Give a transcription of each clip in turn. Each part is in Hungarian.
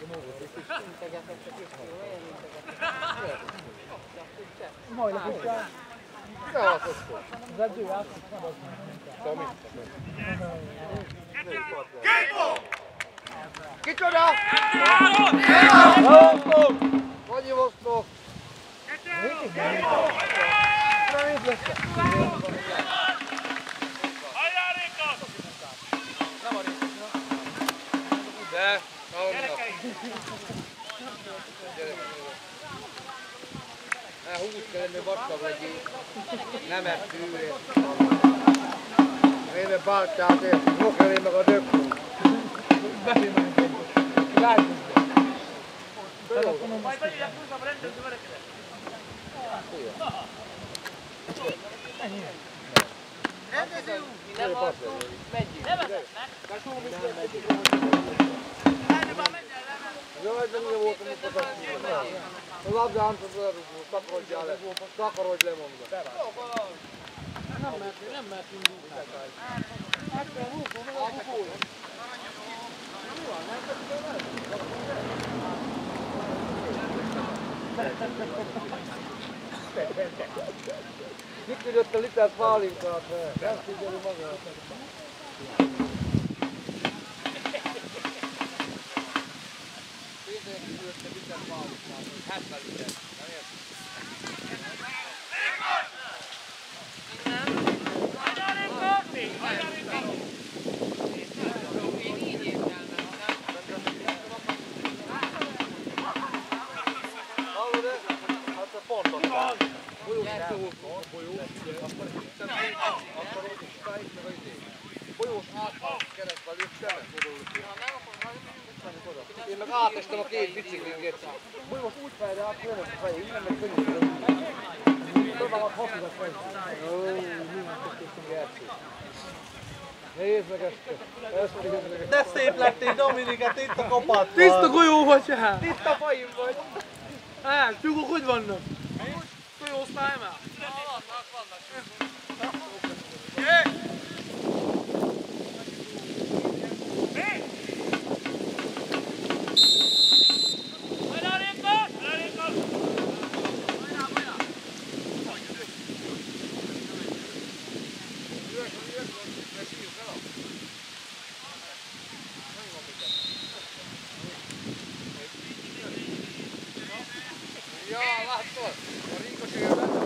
Majd lapítja. Az edző játszik, nem az mondja. Kicsoda! Vagy jövősztok! De, húsz kell lenni vastag legyél. Nem ezt ülés. Én báltát ér, mokelé meg a dökkó. Belé menünk. Lájtunk. Majd bejöjjek hozzám a rendező verekedet. Rendező úr! Nem alszunk, megyünk. Ne vezetnek. Elnöbben menj el, nem. Jaj, de mi voltam itt a tasnyírban. A labdán tudod, takarodjál le. Takarodj le, mondom. Nem mehetünk után. Hát kell húzom, meg a húzom. Mi van, nem Mit küldött a litert pálinkát? Nem figyeli magát. Pénzért küldött a litert pálinkát, 70 liter. Nem érted? Folyós átvált keresztbe léptem, én meg átestem a két biciklin, Geci. Folyós úgy fejre át, hogy nem a fejé, innen meg könnyű. Próbálod hapidat fejt. Ó, minden köszönöm, Geci. Nézd meg ezt. De szép lettél, Dominiket, itt a kapat. Tiszta golyó vagy hát! Tiszta fajim vagy. Hát, tyúkok hogy vannak? Golyósz már emel? Ja, látszol? A ringos élben.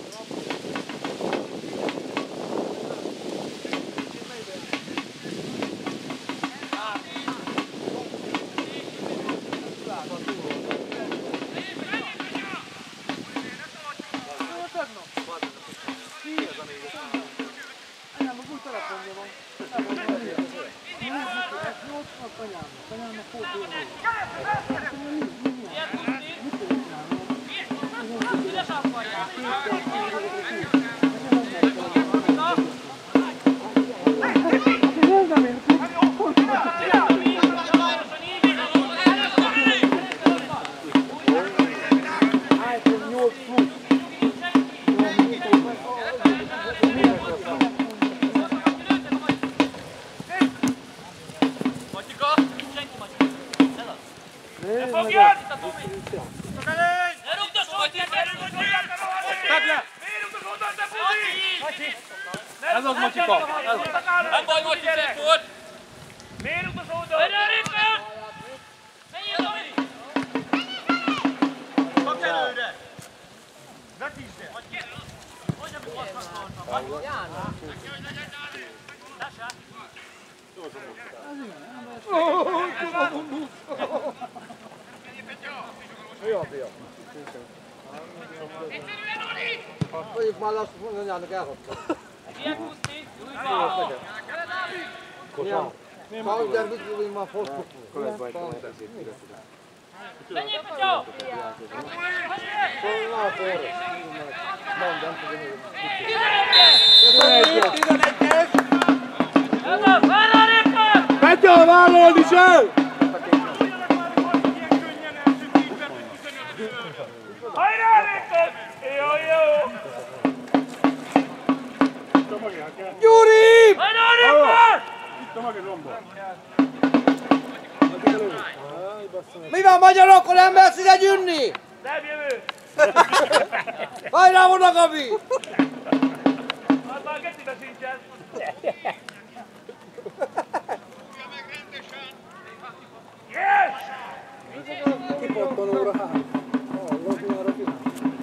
Ez az Macsika! Nem baj, Macsi, szép volt! Miért utas oldal? Menj a Réka! Menjél, Tomi! Kapj előre! Vetítsd el! Hogy nem basszak tartam? János. Lássál! Jó, fiam. Mondjuk már lassan mondani, anyának elhagyta. Ilyen kuszti! Kosam. Kauder, mit mondjuk már fosztok? Menjél, Petyó! Szóval forró. Mondom, hogy 11-es! Ez a Ferrari-kat! Petya, vállalod is el! Hajrá, Réka! Jó, jó! Gyuri! Hajrá, Réka! Itt a maga zomba. Mi van magyarok, hol nem mersz ide gyűnni? Nem jövő! Hajrá oda, Gabi! Hát már gecibe sincsen! Yes! Kipottanóra 3. Lózóra finál.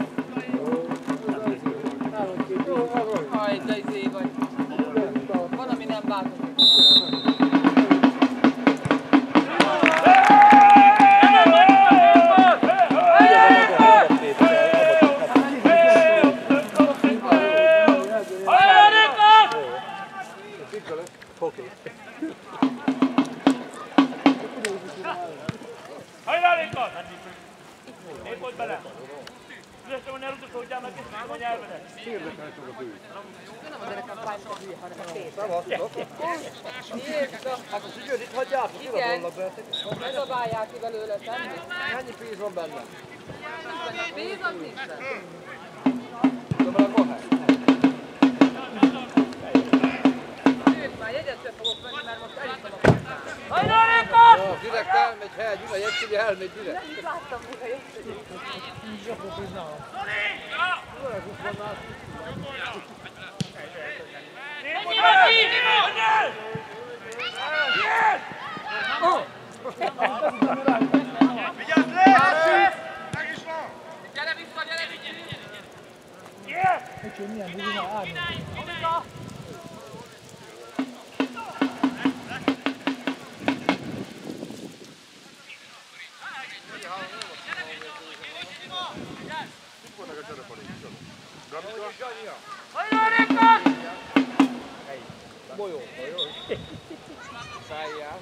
Aj, de izé vagy. Valami nem változik. Hajrá, Lincoln! Én volt bele! Ügyestem, hogy ne rúgdosódjál meg, és nem a nyelvedet! Nem a gyerekem fájnak a hülye, hanem a pénz. Hát a szügyőd itt hagyjátok, Igen. Ne zabálják ki belőle semmi. Mennyi pénz van benne? Nincs benne pénz, az nincs benne. De már van hely. Sőt, már jegyet sem fogok venni, mert most elittem a pénzát. Hajrá, Lincoln! Ja, direkt elmegy hely, Gyula, jegyszíni elmegy direkt. Nem is láttam még a jöttséget. Ennyi vagy így! Yes! Vigyázz le! Meg is van! Gyere vissza, gyere vissza! Yes! Hajrá, Lincoln! Bolyó. Szálljál.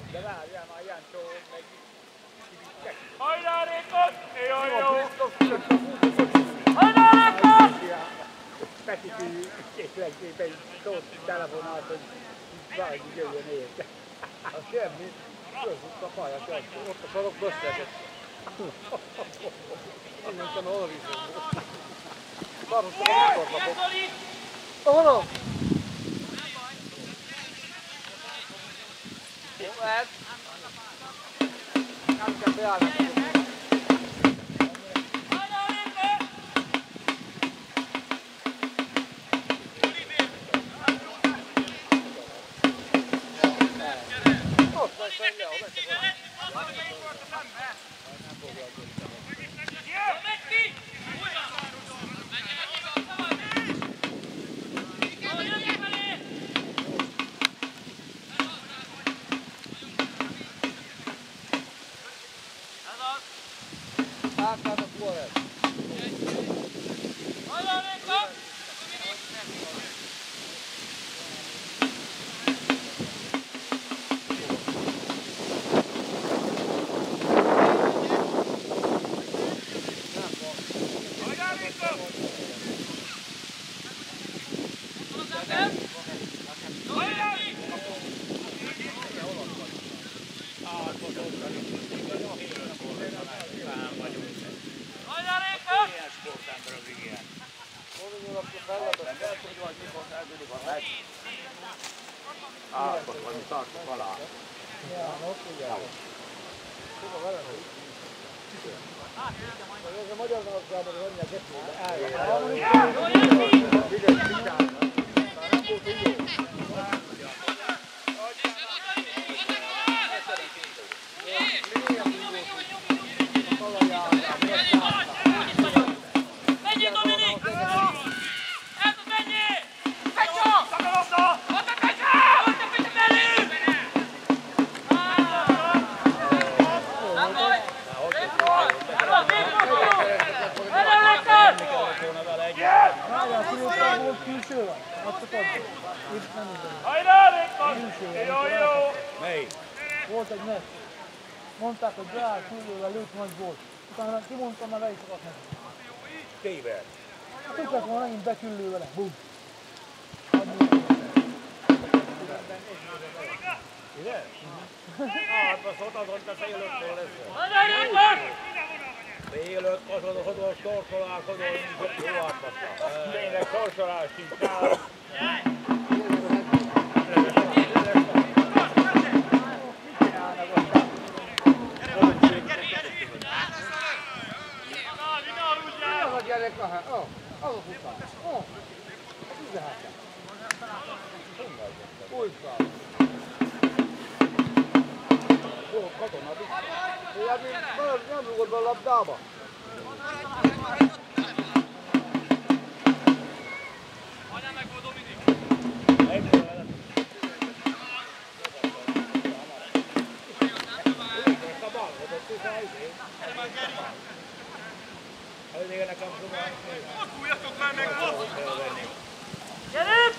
Hajrá, Lincoln! Jó, jó! Hajrá, Lincoln! Peti tulajdonképpen szót telefonált, hogy valahogy jöjjön érte. Az semmi. Fölfut a pályát, ott a sarok beszélget. Én mentem, hol a vízben. Tartottam a motorlapot. Ohonom! Jó, ez. Nem kell beállni. Átlád a Flores. Hajrá, Lincoln! Jó, jó! Volt egy meccs. Mondták, hogy beáll külőle, lőtt nagy volt. Utána kimondtam, már le is akadt neki. Téver. Tudták volna megint beküllő vele. Bum! Ide? Hát, azt ott hogy te félőttől lesz. Hajrá, Lincoln! Félőtt, hodol, sorsolás, jó átmaszta. Tényleg sorsolás sincs. Az a futás. Az 17. Új fel. Jó, katona. Nem rúgod be a labdába. Hagyjál meg, Dominik! Mozduljatok már meg, mozduljatok! Gyerünk!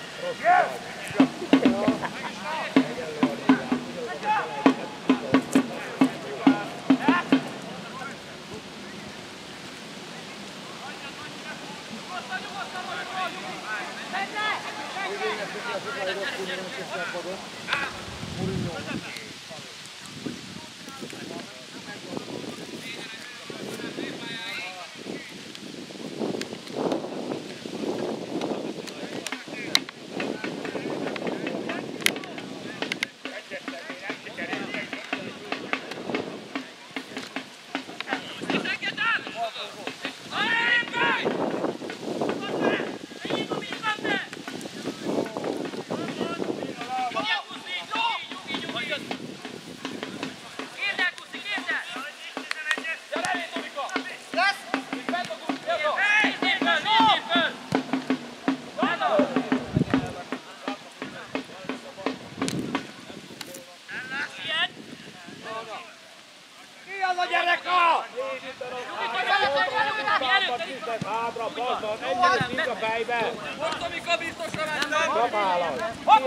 Hátra, passzol, ennyire szíg a fejbe! Most, amikor biztosra mentem! Kapálod!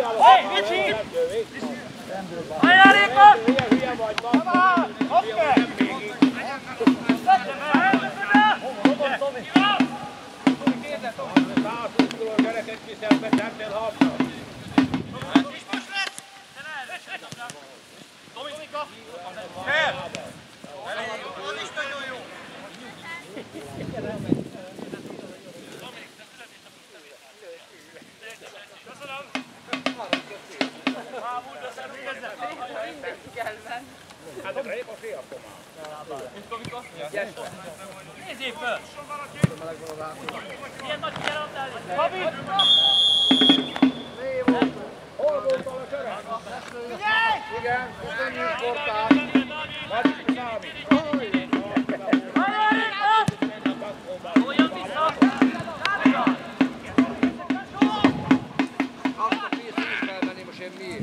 Hajrá, Réka! Hülye vagy, passzol! Hülye vagy, nem végig! Szállszúszkuló gyereket kiszedbe, tettél habra! Dominika! Az is nagyon jó! Hát a Réka fél akkor már. Nézzél föl! Ilyen nagy kijelentál! Fabi! Hol voltál a csöreg? Igen, köszönjük kortál. Vagy számít. Hajrá, Réka! Olyan vissza! Azt a pénzt is felvenni, most én miért?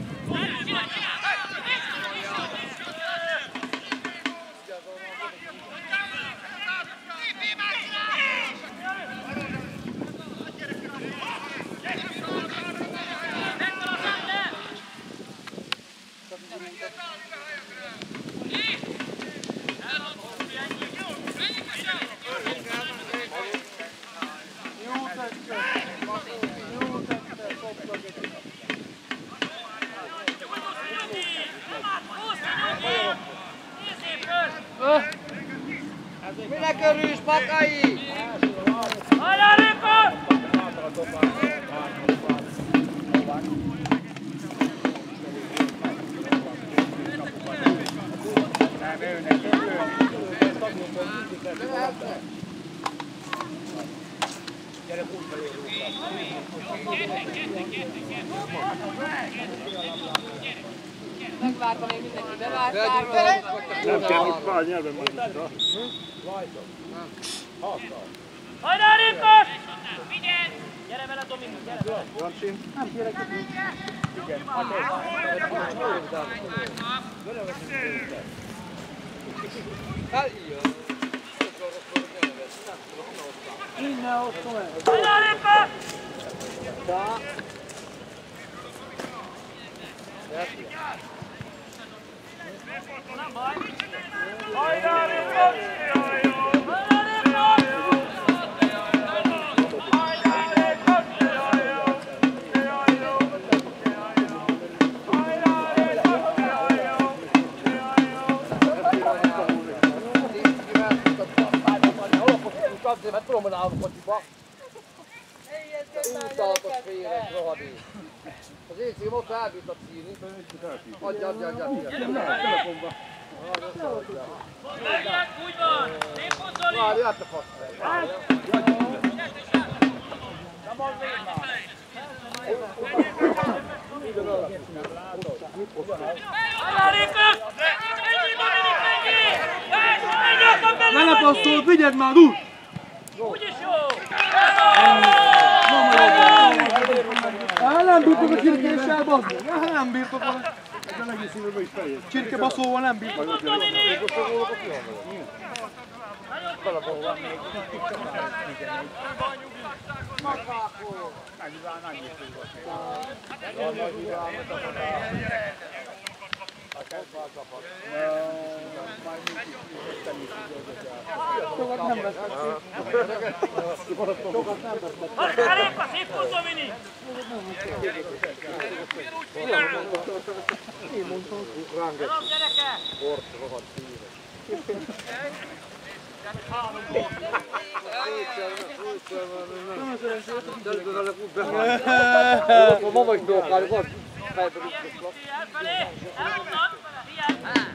Minek örülsz, Pakai? Hajrá, Réka! Megvárta még mindenki, bevártál. Nem kell itt már nyelven mondta. Hajrá, Réka! Figyelj! Gyere vele, Dominik, gyere vele! Nem kérek, hogy Igen. Hát ilyen. innen hoztam el. Hajrá, Réka! Nem baj! Hajrá, Réka! Hajrá, Réka! Azért, mert tudom, hogy állok a kocsiba. Útaltos félek, rohadék. Az én cím ott elbírt színi. Adja. Úgy van! Szép hozzali! Várj, át a fasz. Lelepasszolt, vigyed már, dur! Úgyis jó! Nem bírtok a csirkéssel, bazd meg! Nem bírtok a... Ez a egész évben is feljött. Csirkebaszóval nem bírtok. Sokat nem vesznek. Elég, szép futó, Vini! Én mondtam, hogy Hello, gyereke! Ma vagy dolgáljuk, ott fejbe rúgtuk. Elfelé! Elonnan! Figyelj!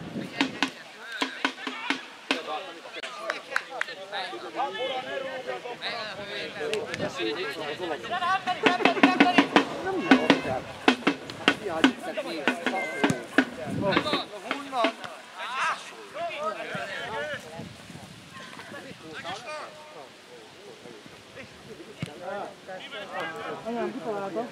Anyám, kitalálta.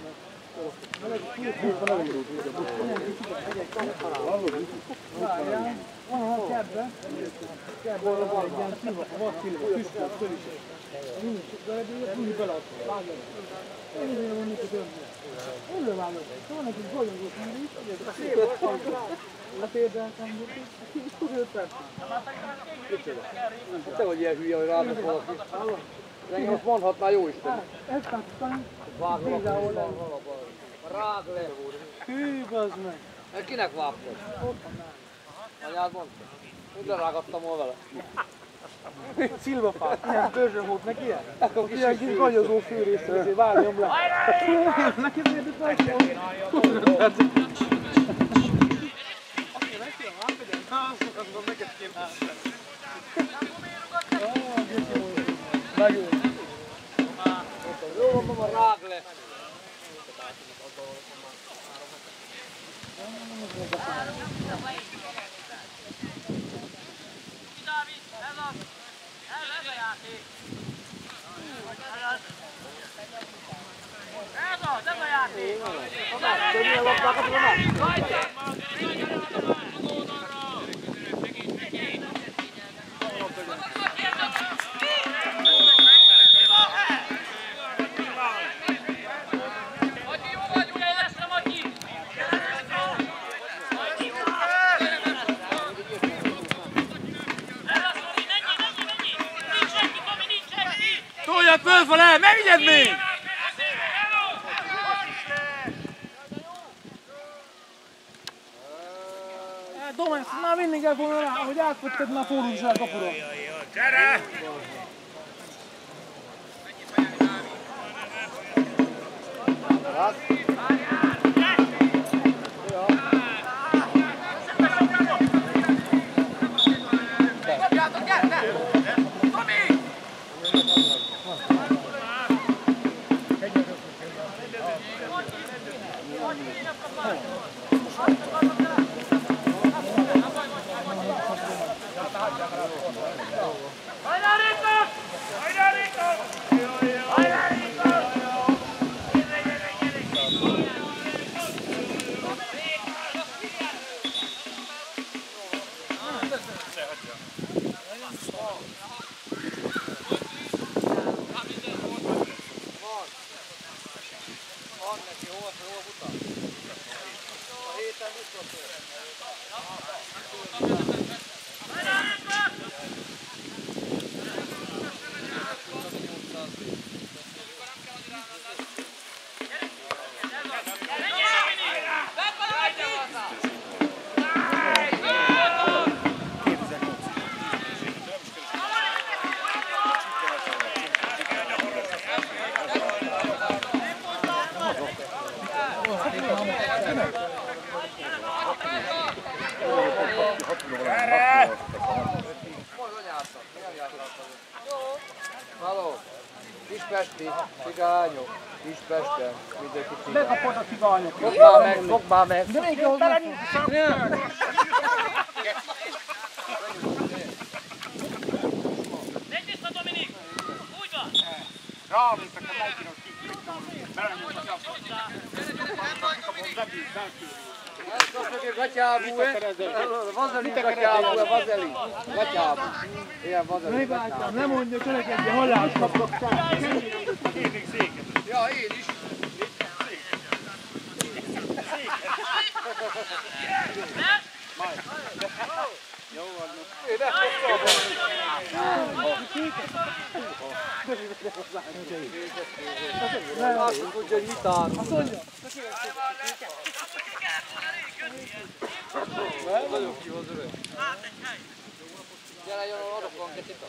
Várjál, van a kertben. Kertben van egy ilyen szilva, a vadszilva, tüskelt föl is. Mindig beleadta, vágja. Én izére mondjuk, hogy döntő. Önről vágja. Van egy kis bolyongós mindig, letérdeltem, tud 5 perc. Te vagy ilyen hülye, hogy rámesz valaki. Engem azt mondhatná jó Isten. Egy perc után, Vágolak, rág le. hű, bazd meg. Kinek vágtad? Anyád mondta? Úgy lerágattam volna vele. Szilvafát, ilyen törzsön volt neki ilyen? Ott ilyen kis gagyozó fűrészre, azért várjam le. Neki miért itt megszól? Megőr. Jó, mama, rág le. Dávid, ez a játék! Ez a játék! Többnyire labdákat van? Toljad fölfele, megvigyed még! Domás, már vinni kell volna rá, hogy átfogtad már fordulsál kapura. Gyere! Halló! Kispesti, cigányok, Kispesten, mindenki cigány. Bekapod a cigányok. Fogd már meg! De még ahhoz meg... Menj vissza, Dominik! Úgy van! Ráviszek a Maikinak kikültünk. Belanyújt a csapot. Azt mondja, gatyábú, vazelin gatyábú, vazelin. Gatyábú. Ilyen vazelin Megbáltam, nem mondja, cselekedje, hallást kapok. Kérnék széket. Ja, én is. Jó van. Én nem lássuk, hogy mit áll. Nagyon ki van öreg. Gyere, jön, adok van kettőt.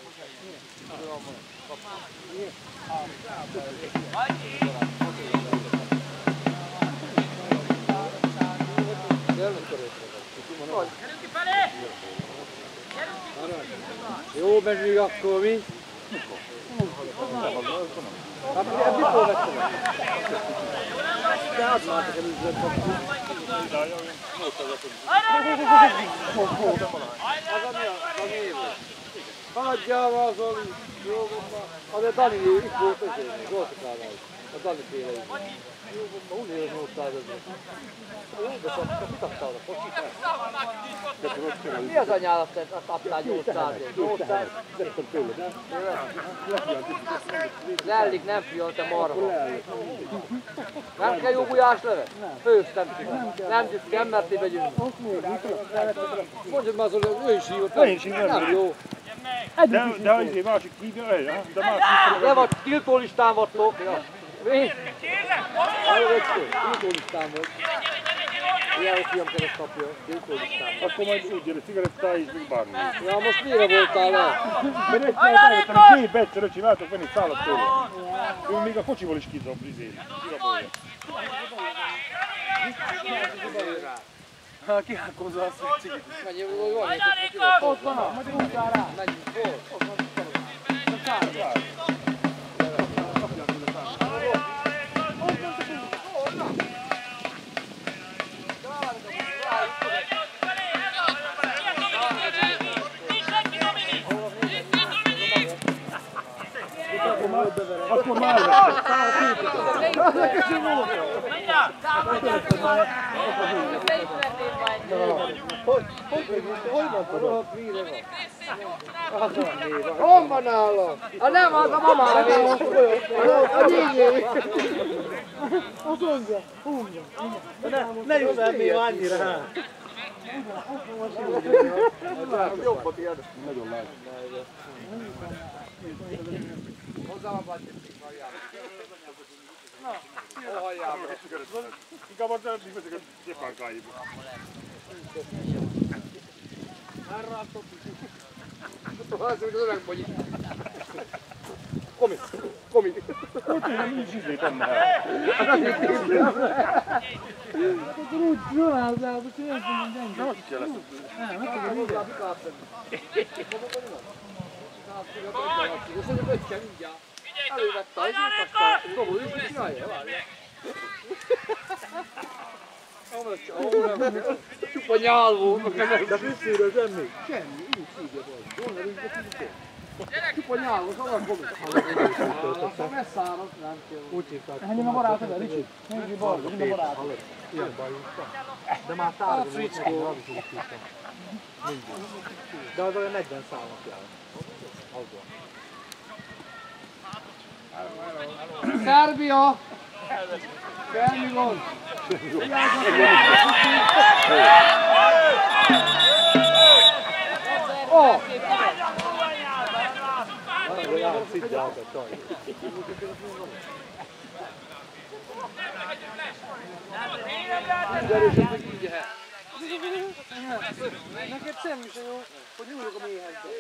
Gyerünk kifelé! Jó, megyünk akkor mi? Hát mikor vettem el? De hát már nekem üzlet kapcsolat. Az a mi volt? Hagyjál már Zoli! Jó van már. Az a Dani itt volt ezért, Zoltikánál. A Dani féle is. Jó van már, úgy érzem 800 ezer. De mit adtál a kocsit? Mi az anyálat adtál 800-ért? 800? Szerettem tőle, de? Lellik, nem fiam, te marha. Nem kell jó gulyáslevet? Főztem ki. Nem kell, mert én megyünk. Mondjad már Zoli, ő is hívott. Nem jó. De azért másik hívja el, de másik... De vagy, tiltólistán vagytok. Mi? Tiltólistán vagy. Ilyen, hogy fiam keres kapja, tiltólistán. Akkor majd úgy jön, a cigarettá is, még bármi. Ja, most mire voltál le? Mert egyszer elvettem, gép egyszer, öcsém, álltok venni egy szállat tőle. Ő még a kocsival is kizabrizéli. Ha kihákozza azt, hogy cigit. Menjünk, hogy van egy Ott van, majd útjál rá. menjünk, hol? Akkor már elvettem. Hogy mondtad? Hol van nálam? Nem, az a mamávé. A nyígyé. Azt mondja, húmja. Ne jössz még annyira, hát. Jobbat ilyen. Nagyon lágy. Hozzá a bácsit halljára. Hol halljára? Inkább az elég veszik a gyepánkáiba. Az úgy öreg vagy. Komi. Nincs ízlét annál. Akkor úgy fölállzál, hogy én fogom gyenge. Nem, akik kell lesz. Nem, meg tudom ide. Elővette az aztán Robo is mit csinálja? Csupa nyál volt. De visszéről semmi. Semmi, így szívja volt. Jól nevünk, de szívja. Csupa nyál volt, olyan komik. Aztán messzállott, nem kell. Úgy hívták. Ennyi a barátod, Ricsi? Nézd, barátod, mind a barátod. Ilyen bajunk van. De már tárga volt, meg Rabi is hívtam. De az olyan 40 számot jár. Szerbia! Semmi gond! Oh! Olyan szidját a csaj. Neked semmi se jó, hogy nyúlok a méhezbe.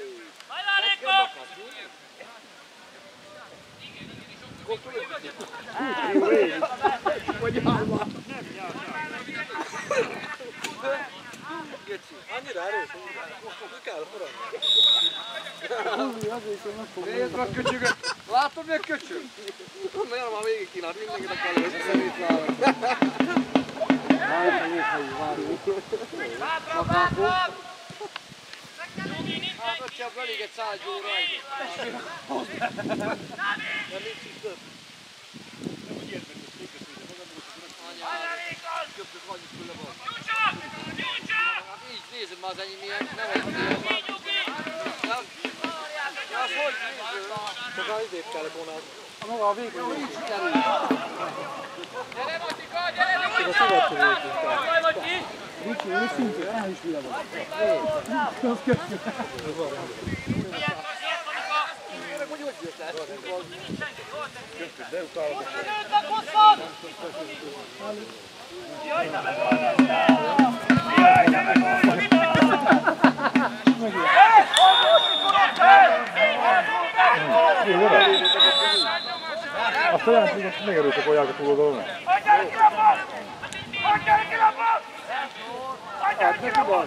Annyira erős, hogy kell forradni. Nézd meg köcsögöt! Látod mi a köcsög? Miért már végig kínált, mindenkit akar lőzni, szemét vállal. Hát ott csak elég egy 100 gyóra egy. De nincs is több. Anyám, köptük hagyjuk föl a bal. Hát így nézed már az enyém ilyen, nem egy ilyen már. Ja, az hogy nézd? Csak az idét kellett volna. Maga a végén. Nincs kerül. Gyere Matika, gyere Matika! Csak a szabadtól Jaj, Matyi! Ricsi, ő szintén, el is vile van. Az köszönöm. Hogy hogy jött el? De utána. Azt a jelent, hogy megerősek a járt a túloldalon. Hát neki van.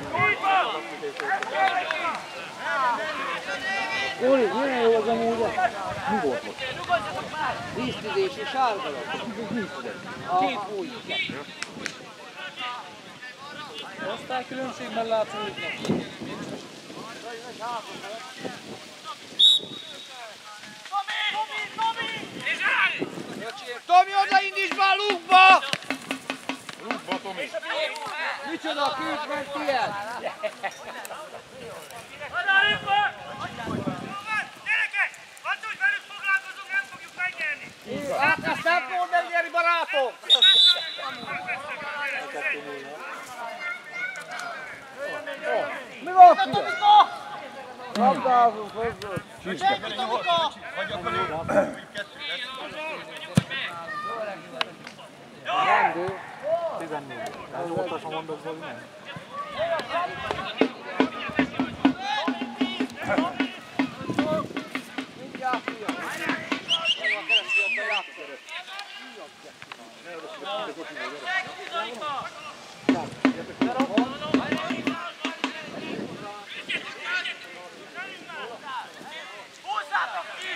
Óri, milyen jó az amúgy? Mi volt most? Víztüzés és sárgalap. Két új. Osztálykülönbségben látszik neki. Tomi, odaindítsd már lukba! Rúgba, Tomi! Micsoda a külsment ilyen? Gyerekek! Attól, hogy velük foglalkozunk, nem fogjuk megnyerni! Hát ezt nem fogod megnyerni, barátom! Mi van, Fide? Labdázunk hozzá. Csíszke! Rendő. 14. Ez volt az, ha mondod, hogy nem. Mindjárt fiam! Megvan keresztül a bejátszeret. Húzzátok ki!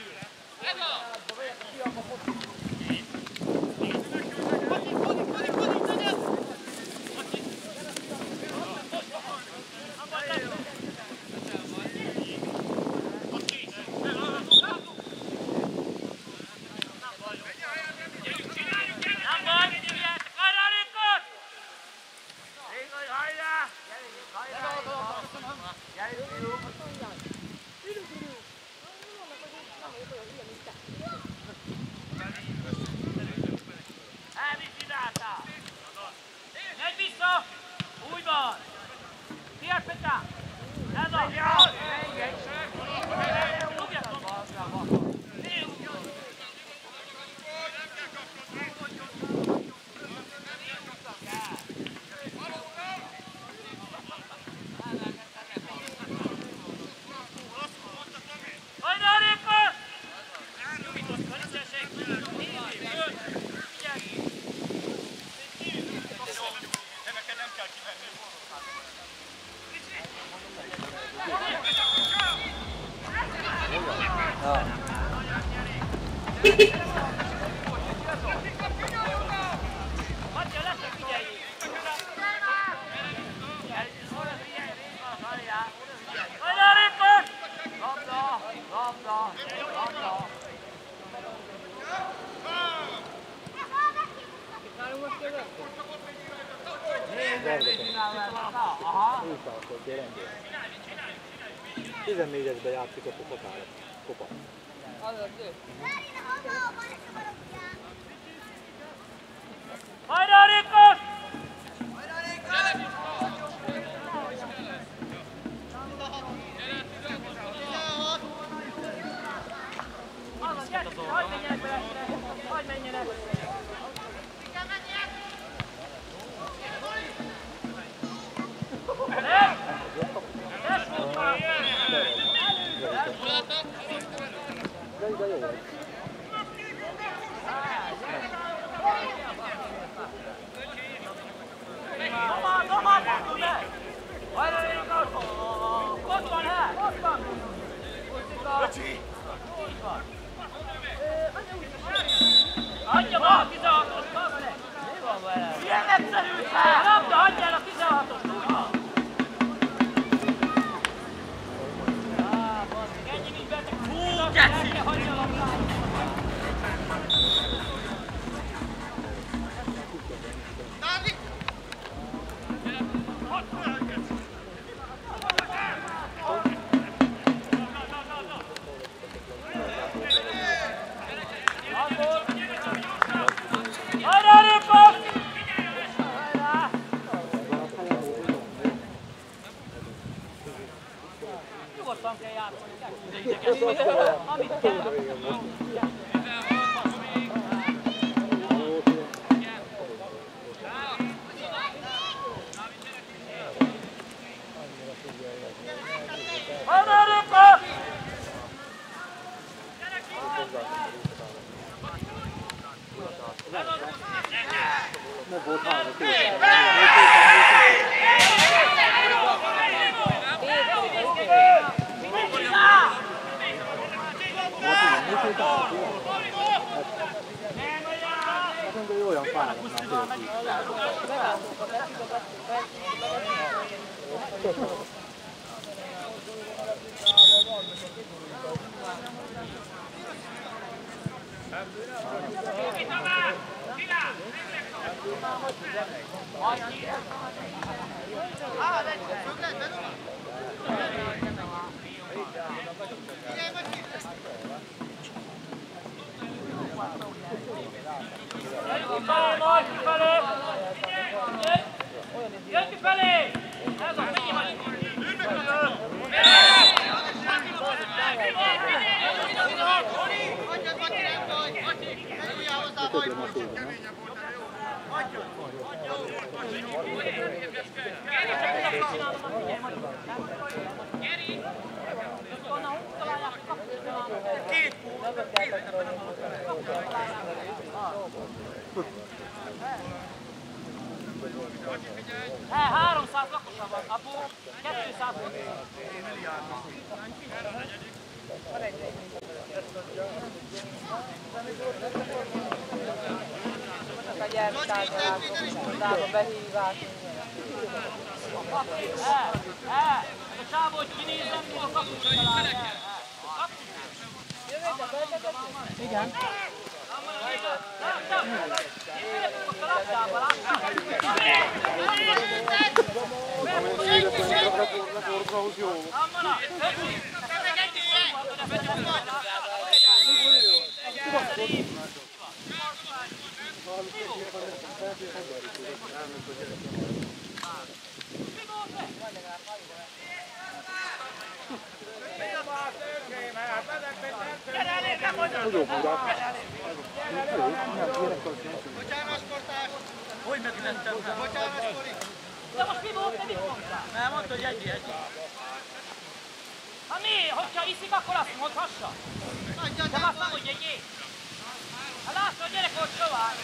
Aha. 14-esben játszik a kopa. Hajrá, Rékos! Hagyj menjenek! Ott van, hát! Ott van! Adja be a 16-ost, kapd le! Mi van vele? Ilyen egyszerű fel! Labda, adjál a 16-ost, úgy van! Ennyi nincs benne, hú, geci! Hagyja a labdát! Nyugodtan kell játszani, de ideges, amit kell. Nem volt három olyan fáradnám Jön kifelé! Ez a figyelj! He, 300 lakosa van, apu, 200 A gyermekáldalások, behívás. Ez a csávó, hogy kinézem, mi a kaput találja. Igen. Hogy meglettem? De most mi volt, te mit mondtál? Nem, mondta, hogy egy. Ha mi? Hogyha iszik, akkor azt mondhassa? De azt nem mondja, egy. Hát látsz, a gyerek volt sovány.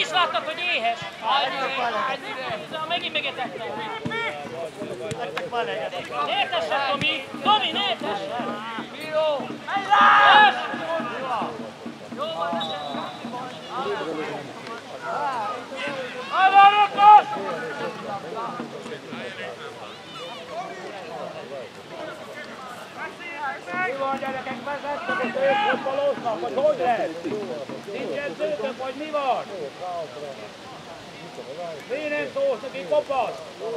is láttad, hogy éhes? Megint megetettem. Ne tessék, Tomi! Tomi, ne tessék! Bíró! Menj rá! Jó van, ne tessék! Hajrá, Rökkos! Mi van, gyerekek, vezettek, és ők futballoznak, vagy hogy lesz? Nincsen szőtök, vagy mi van? Mi nem szólsz, neki kopasz?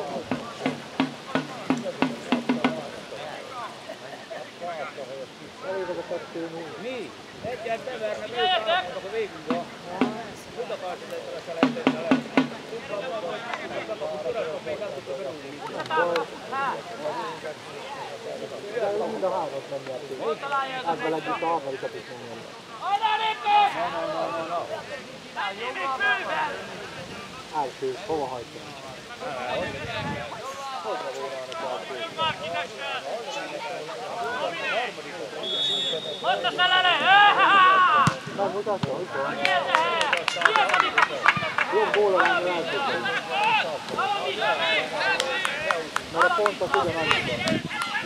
Mi? Egyet ne verne, ők a végünkbe. Tud akartad ezzel a selejtőnnel lenni. Tudtam, hogy a urakon még nem tudta berúgni. Mind a hármat nem nyertünk. Ezzel együtt a harmadikat is nem nyertünk. Első, hova hagytam? Mondd ellene! Megmutatta, hogy van? Jobb góla lenne elsőként. Mert a pontok ugyanannyi.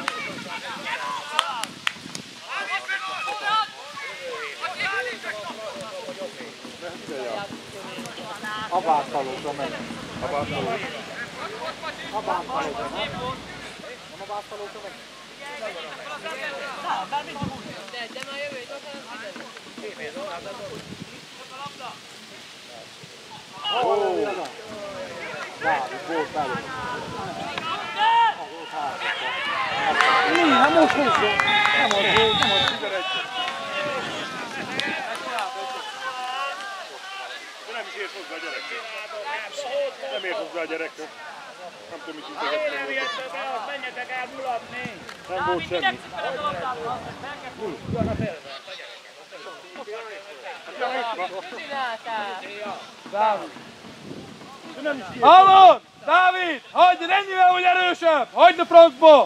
Abásztalókra megy. Abásztalókra? Abásztalókra, nem? Nem abásztalókra megy? De már jövő héten Dávid, volt belőle. Nem most húzom. Nem ad volt, nem ad. De nem is ért hozzá a gyerekről. Nem ért hozzá a gyerekről. Nem tudom, mit Ha én nem jöttök el, azt menjetek el mulatni. Nem volt semmi. Jön a félben. Dávid. Hallod! Dávid! Hagyd, ennyivel vagy erősebb! Hagyd a francba!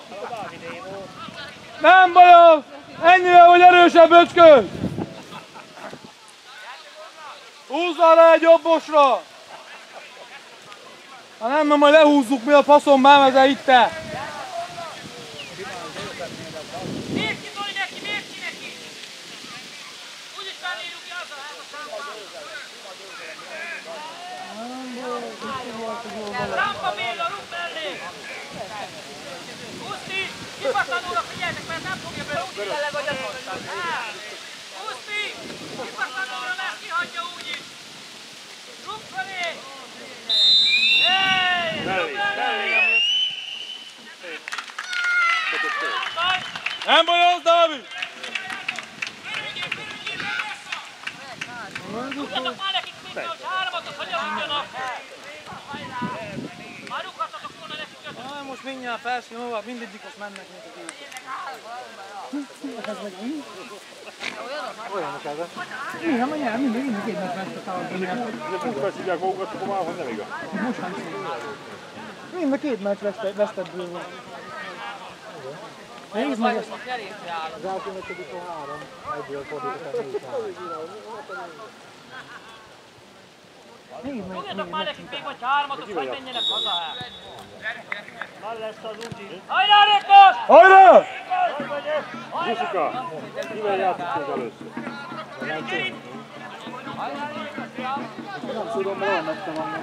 Nem baj az! Ennyivel vagy erősebb, öcskös! Húzzál rá egy jobbosra! Ha nem, majd lehúzzuk mi a faszom, már ezzel itt te! Miért ki Zoli neki? Miért ki neki? Úgyis felírjuk ki azzal, hát a számban. Rampa Béla, rúg mellé! Huszti! Kipattanóra figyeljetek, mert nem fogja berúgni. Tényleg, hogy ezt mondtad. Huszti! Kipattanóra, mert kihagyja úgyis. Rúg felé! Nem baj az, Dávid! Tudjatok már nekik mindig, hogy hármatot hagyjanak! Már rúghattatok volna nekik. Most mindjárt felszín, hova mindegyik most mennek, mint a tíz. Olyanok ezek. Néha ma nyelv, mindig két nap ezt a szavazat. De úgy felszívják magukat, akkor már hogy nem igaz. Most nem szól. Mind a két meccs vesztettből van. Nézd meg ezt. Az első meccsedik a 3. Egyből fordítottak 4-3. Nézd meg. Tudjatok már nekik még, hogy hármatot, hogy menjenek haza. Már lesz az úti. Hajrá, Rékos! Hajrá! Zsuzsika, mivel játszik még először? Nem tudom, mert olyan messze van.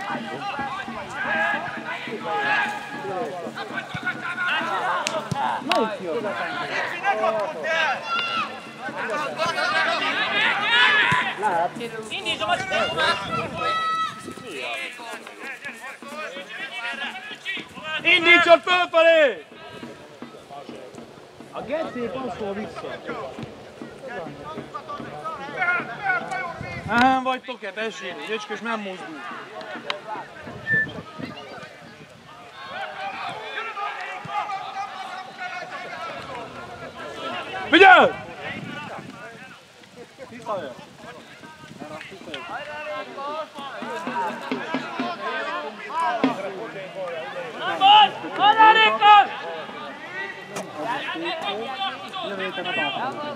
Melyik jó? Indítsd a macskát! Indítsad fölfelé! A Gecék az szól vissza. Nem vagytok-e, tessék, Öcskös nem mozdul. Figyelj! Visszajön. Nem vagy! Hajrá, Rékos! Jövő héten a bátor.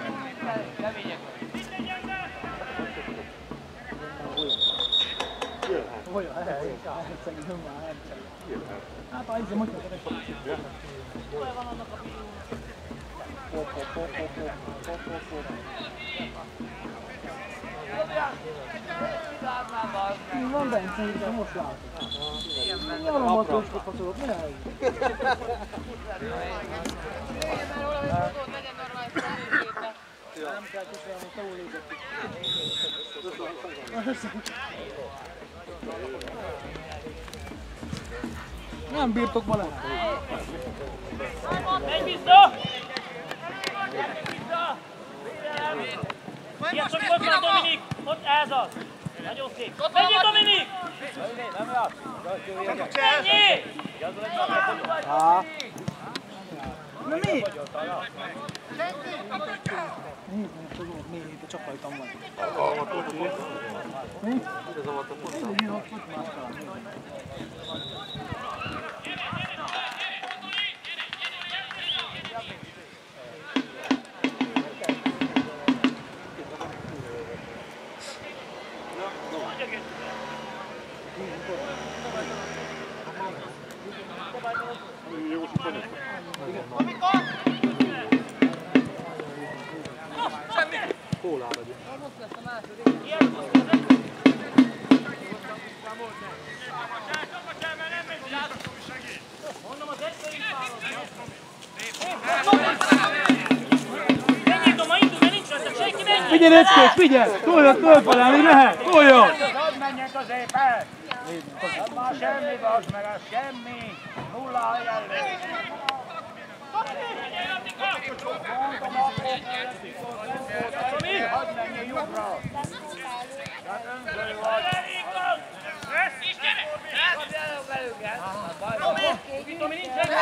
Olyan, herceg, nem már herceg. Hát, ha izé, most mondtad, Hol van annak a pillanat? Van bent, szerintem most látom. Valamat őskot faszolok, mi ez? Nem kell kiszállni, túl légetik. Nem bírtok ma lenni. Menj vissza! Sziasztok, ott van Dominik! Ott ez az! Nagyon szép! Menjél, Dominik! Menjél! Na mi? Nézd meg, hogy volt még itt, csak rajtam van. Mi? Ez a volt a pont. Én ott más talán. Mondom, az egyszer is menjél, Doma, indulj, mert nincs rajta senki, menjél! Figyelj, Reckés, figyelj! Toljon fölfele, mi lehet? Toljon! Hadd menjen középen! Ez már semmi, basd meg, ez semmi! Nulla a jelleg! Mondom, akkor hadd menjen jobbra! Hát önző vagy! Tomi, nincs rajta!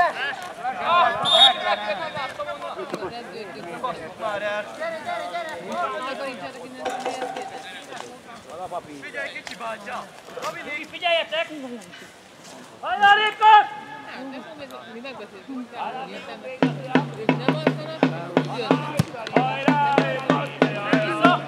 Figyelj, kicsi bátyja! Robi, figyeljetek! Hajrá, Rékos! Mi megbeszéltünk, ők nem alszanak, jönnek. Hajrá, Rékos! Vissza!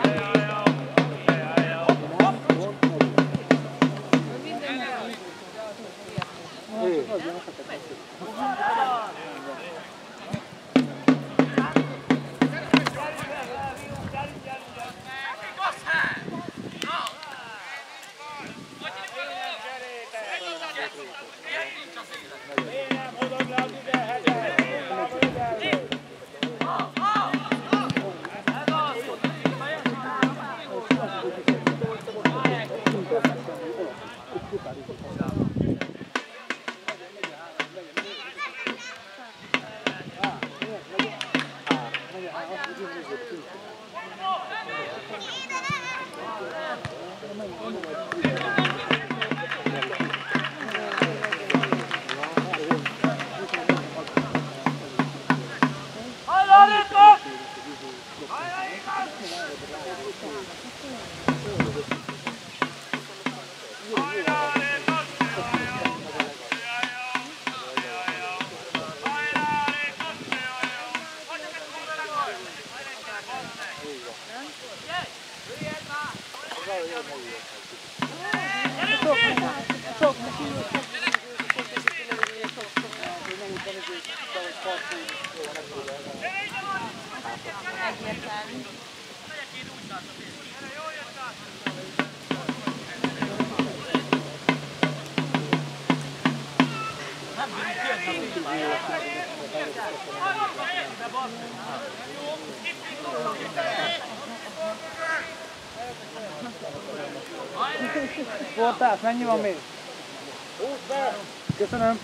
Portás, mennyi van még? Köszönöm.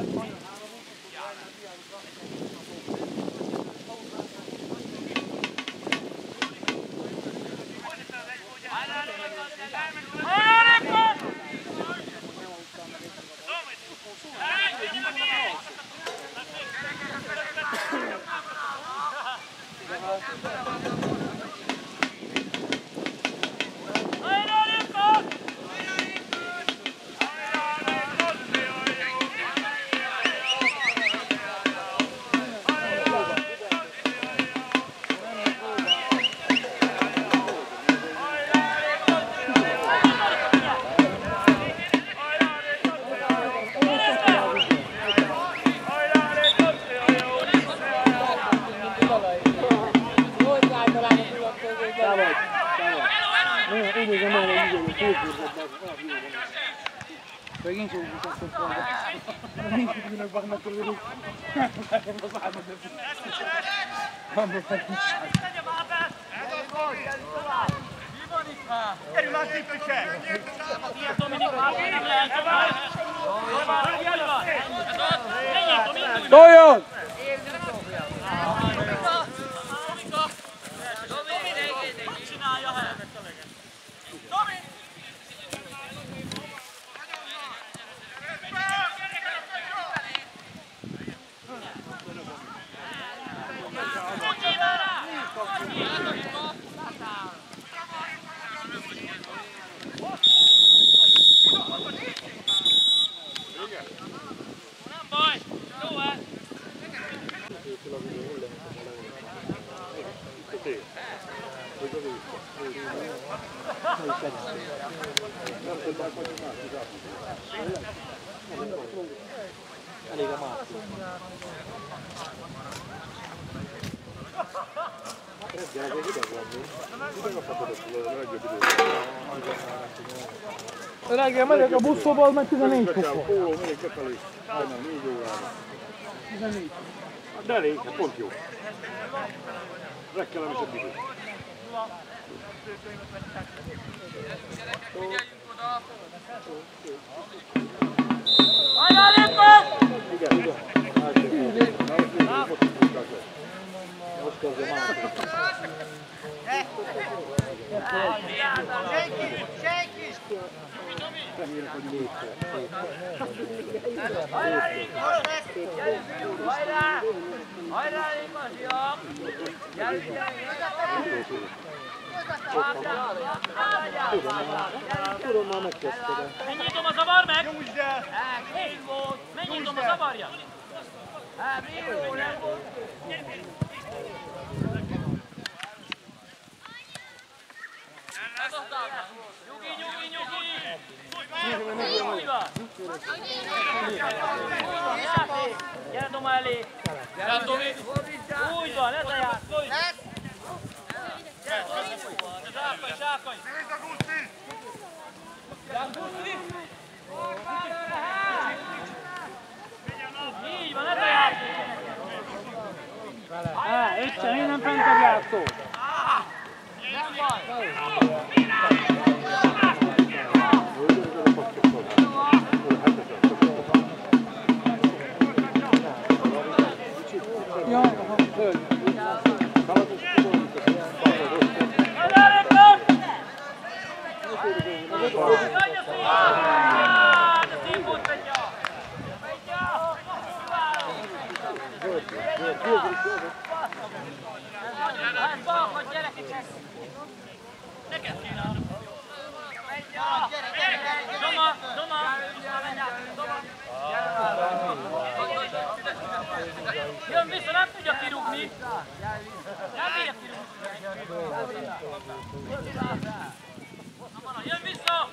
Megint jó mutatszom volna. Nincs tudnak vannak körülük. Nem az álmod nem tudsz. Gyerünk már szépüse! Ilyen Dominik már nem lehet tovább! Toljon! Csinálja helyet! Domi! Nem baj! Jó el! Elég a másik. Reggel megyek a buszóba, meg 14 fok volt. Póló, megyek befelé. Hajnal 4 órára. 14. De elég, pont jó. Legkellemesebb idő. Hajrá, Lépve! Igen, igen. Most kezdve másik. Remélek, hogy létszer. Hajrá, Rékos! Hajrá! Hajrá, Rékos, jó! Gyerünk, gyerünk! Tudom, már megkezdted. Megnyitom a zavar meg! Nyújtsd el! Kész volt! Megnyitom a zavarja! Bíró, nem volt! Nyugi, nyugi, nyugi! Úgy van! Gyere Doma elé! Gyere Tomi! Úgy van, ez a játszó! Zsákolj, zsákolj! Nézd a Guszti! Guszti! Így van, ez a játszó! Öccsen, innen fentebb játszó! Nem baj! Ja, föld. Jön vissza, nem tudja kirúgni! Nem bírja kirúgni! Jön vissza!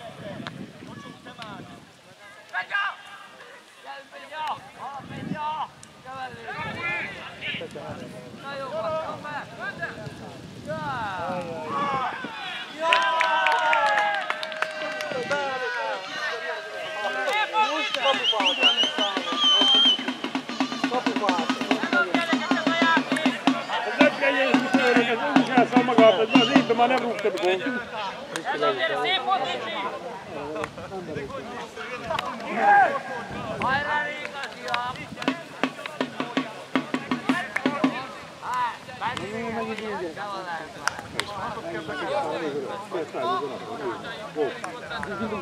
Fedja! Gyere, Fedja! Fedja! Na jó, van be! Elszáll magát, az évben már nem rúgtam gól. Ez azért szép volt, Ricsi! Hajrá, Rékas!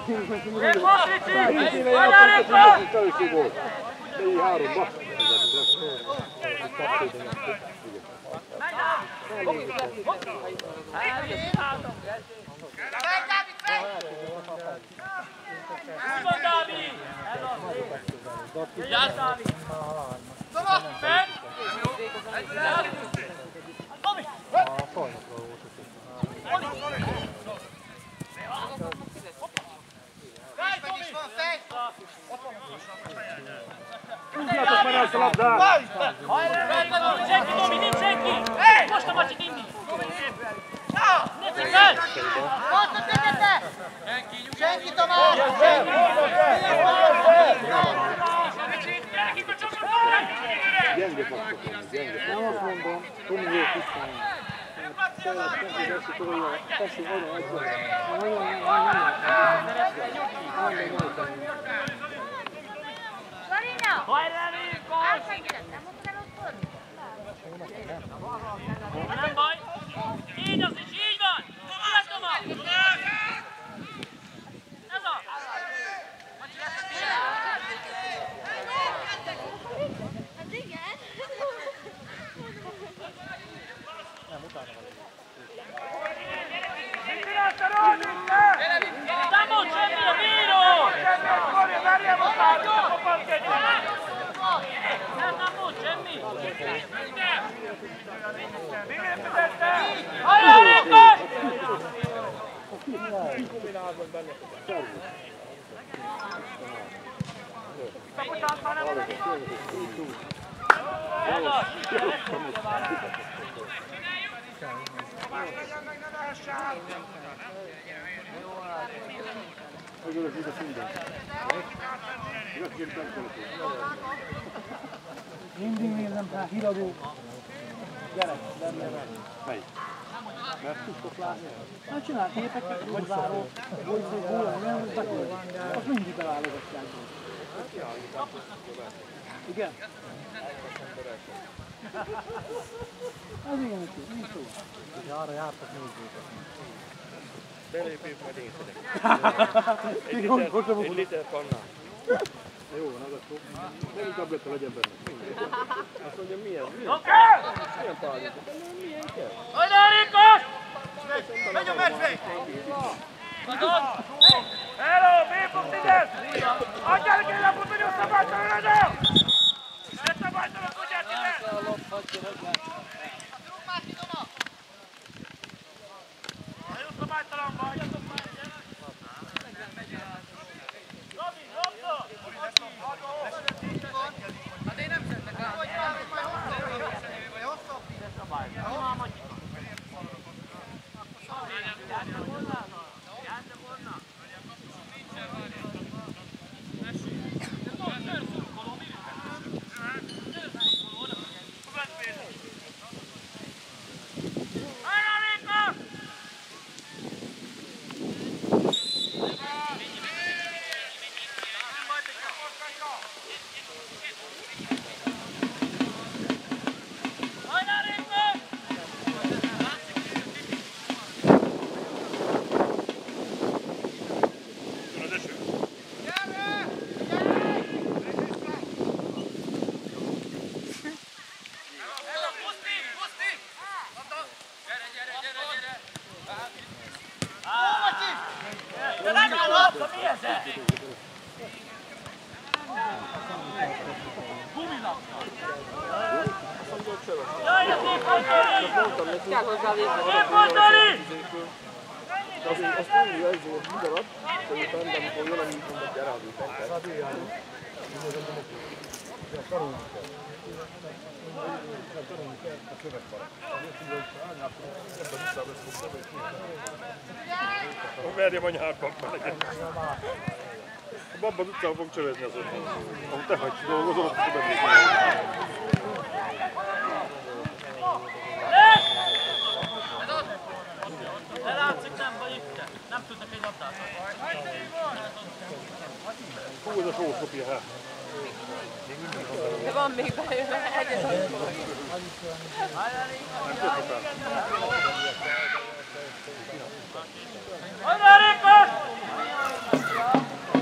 Felelősség volt. De így háromba. Van Dávid! Vigyázz, Dávid! Fenn! Tomi! Tudjátok már ezt a labdát! Nincs senki, Tomi, nincs senki! Most a macsit inni! Nézzük fel! Senki, Tamás! Gyenge faktok, gyenge faktok. Nem azt mondom, Tomi jó tisztán. Teszi, oda, egyszer. Marina! Hajrá, Rékos! Átmegyetek, nem mondtál ott fordni? Nem baj! Így az is, így van! Tudod, Toma! Ez az! Hát igen. Nem mond semmi a bíró! Nem mond semmi! Hajrá, Rékos! Megölök ide minden. Mindig nézem rá, híradó. Gyerek, benne vagy. Melyik? Mert tudtok látni? Hát csinál képeket, vagy váró, vagy gólani, nem, hogy bekölt. Azt mindig beválogatják. Igen? Az igen, hogy nincs szó. Ugye arra jártak nézzéket. Belépjük majd észedek. Egy liter kannál. Jó van, az a szó. Melyik tabletta legyen benne? Azt mondja, milyen? Milyen pálya? Milyen kell? Hajrá, Rékos! Megy a meccsvég! Hello, B.10! Adjál ki a futni, a szabálytalan adja! Ne szabálytalan kutyát ide! Nagyon szabálytalan vagy! Robi, Robdo! Hát én nem szeretek rá! Azt mondja, ez volt ugyanaz, hogy utána, amikor jön, amit mondok, gyere, hogy fentek. Verjem a nyárban legyen. Abban az utcában fogunk csövezni azon. Ahol te hagysz dolgozol, ott tudod De látszik, nem vagy itt. Nem tudnak egy labdát. Hú, ez a sószopja, hát. De van még belőle egyet. Hajrá, Rékos!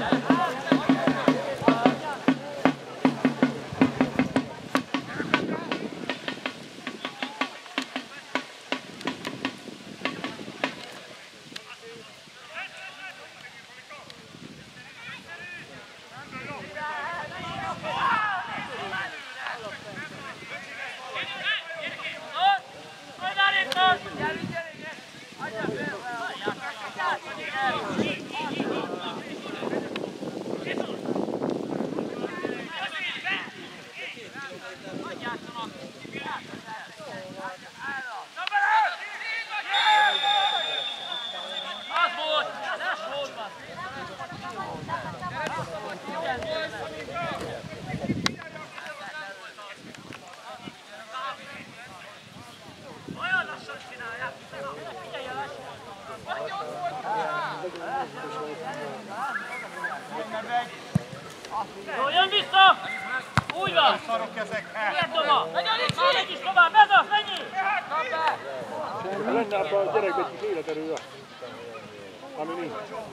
Jó, jön vissza! Úgy van! Miért Toma? Nagyon is! Megy is tovább! Ez az! Mennyi! Lenne abban a gyerekben egy kis életerő, ami nincs.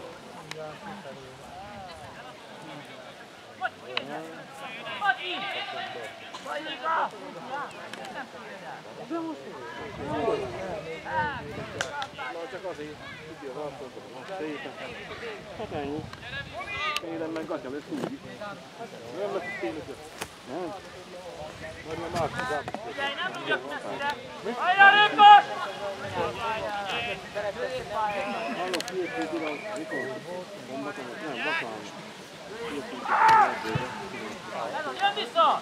Mati! Vajlika! Már csak azért tudja az arcot, szépen. Hát ennyi. Élen meg gatya lesz úgy is. Nem lesz tényleg. Nem? Mert ilyen másik. Figyelj, nem tudjak messzire! Hajrá, Lőkos! Hallok, kiértünk uram, mikor? Bombatom, nem, vasárnap. Jön vissza!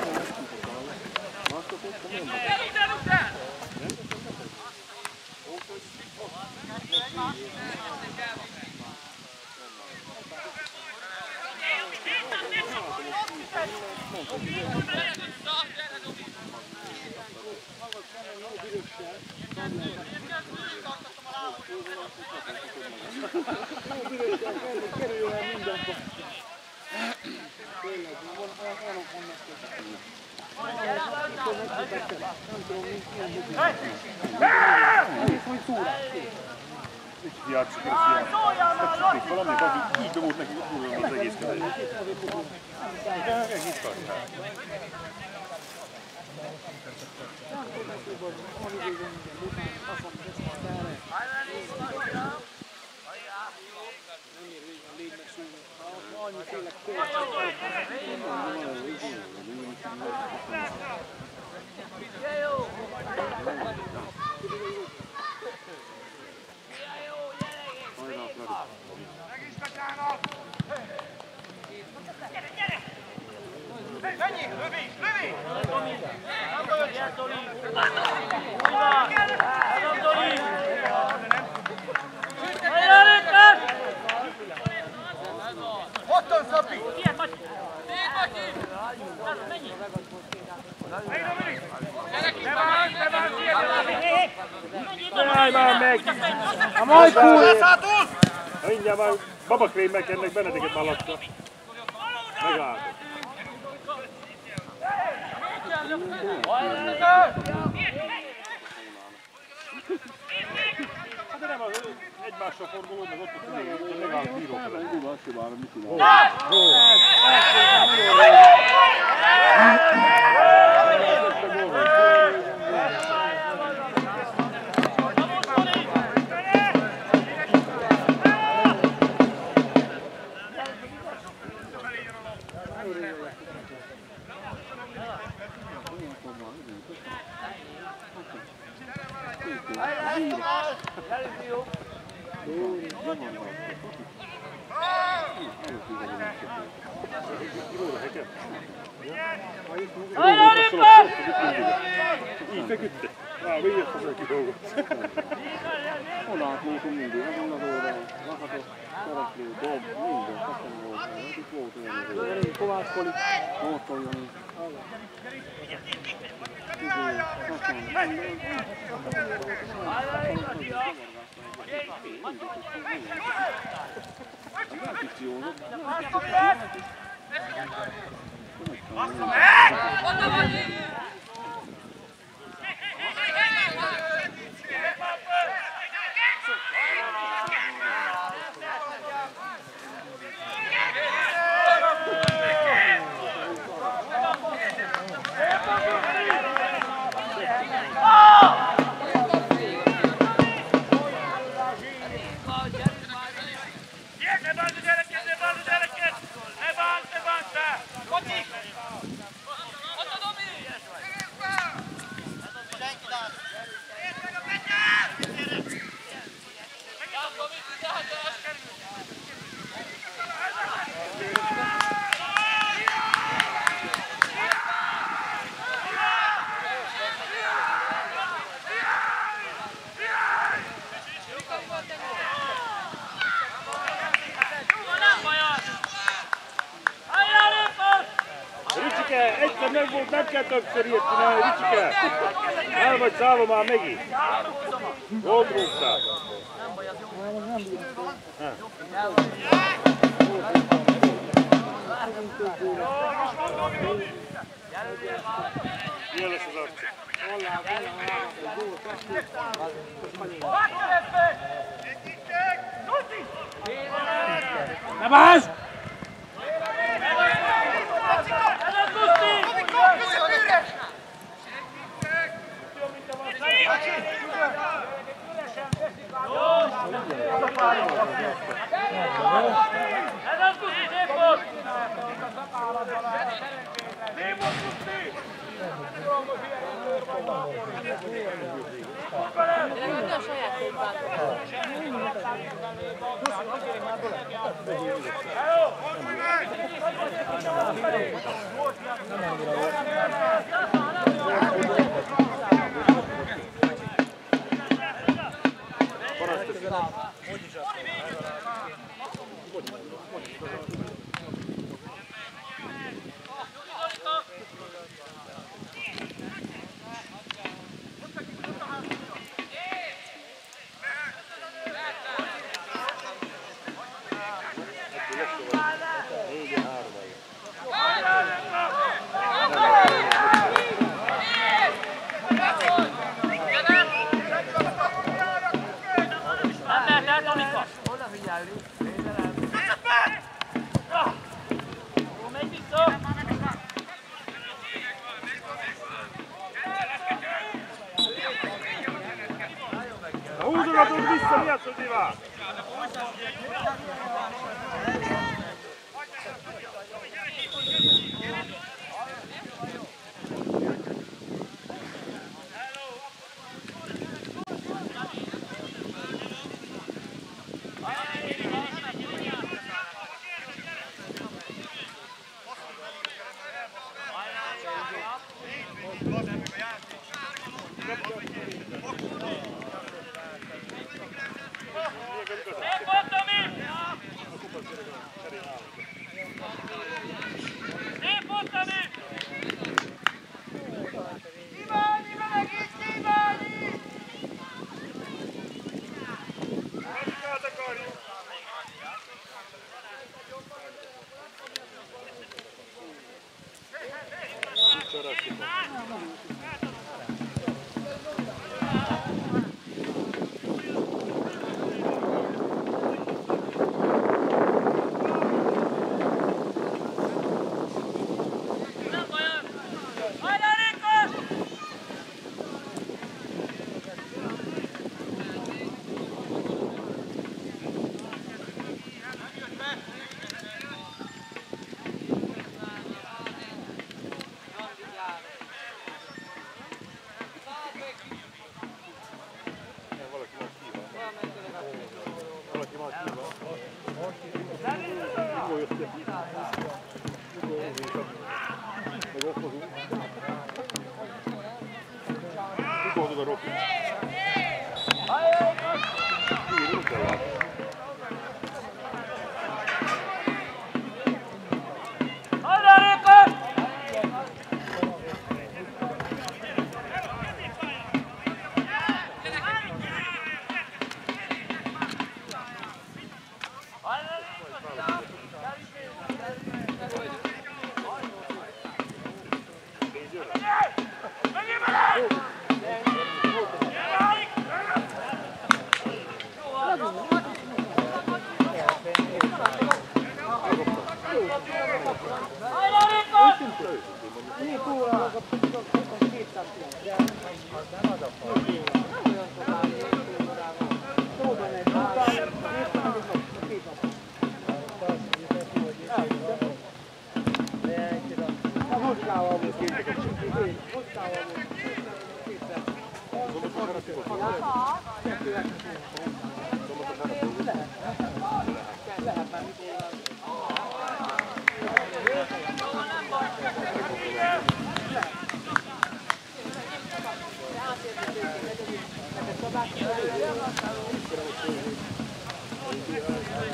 Játszik a fiát. Tették valami, aki így dobott neki újra az egész kedvet. De egész tartál. Jaj, már meg! A Majkul! Mindjárt már babakrémmel kennek benneteket már lakta. Megálltok. Hát de nem az egymással forduló, meg ott a tűnő, megáll a bíró felett. Úgy van, Sibára, mit csinál? Így feküdte. Végett az aki dolgot. Hol átlótunk mindig, azon az oldalon. Lakatos, szereplő, dob, minden, kaptam volt. Itt volt olyan. Kovács Poli. Ott olyan. egyszer meg volt, nem kell többször ilyet csinálni, Ricsike. El vagy szállva már megint. Jól próbáltál. Ilyen lesz az arca. Ne bázd! Ez az Guszti, szép volt! Legalább a saját székben. Húzogatunk vissza, mi az, hogy divál?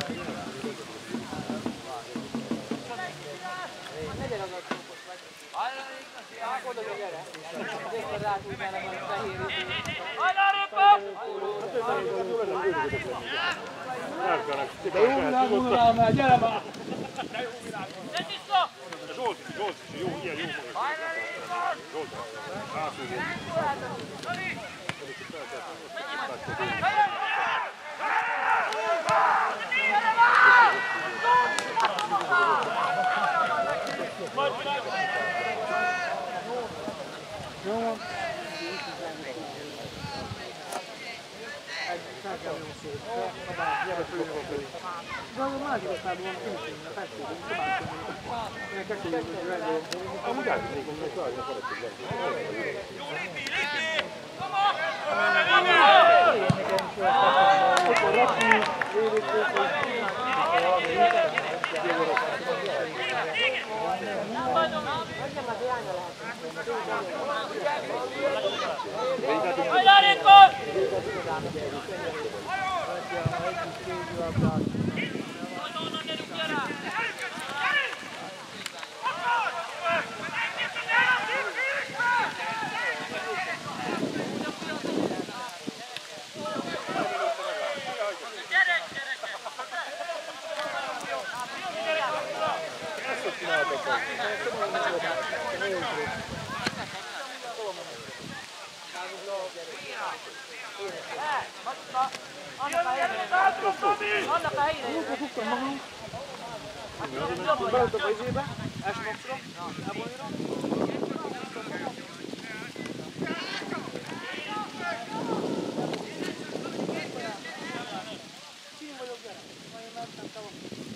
Hajrá! De jó világvonalá már, gyere már! Zsolt, jó, ilyen jó magas. Zsolt, rászúzom. Jó. De a másik osztályban van kényszerűen, a festőben, szobában. Ennek ekkor hogy rendben. Amúgy átnék, hogy meg a szeretőben. Akkor rakni, védőkök, Annak a helyére Múltkor fogtam magunk. Beültök a izébe, S-maxra, elbonira. Kín vagyok, gyere. Majd én mentem tavak.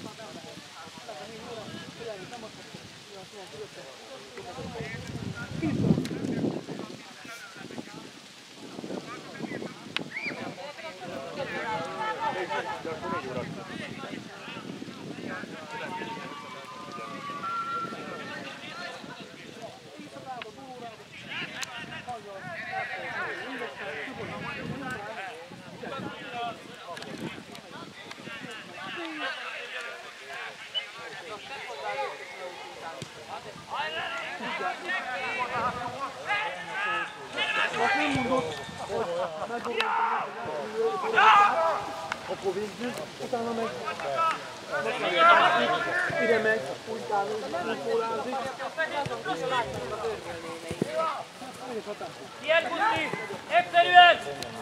Nem azt nem mondott, hogy akkor végül, utána meg ide megy, úgy pólázik. Ilyen Guszti! Egyszerűen!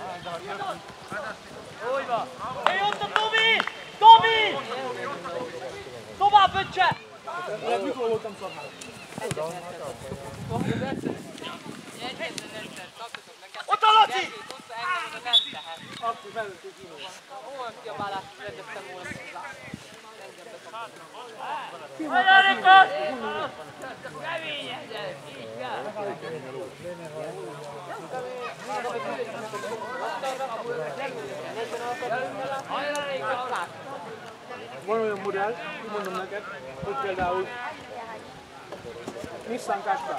Úgy van! Hé, ott a Tomi! Tomi! Tovább öccse! Mikor voltam szabad? Ott a Laci! Akkor felültük innen. Olyan kiabálást rendeztem volna hozzá. Olyan Rikard! Keményedjen! Így kell! Van olyan modell, mondom neked, hogy például Nissan Qashqai.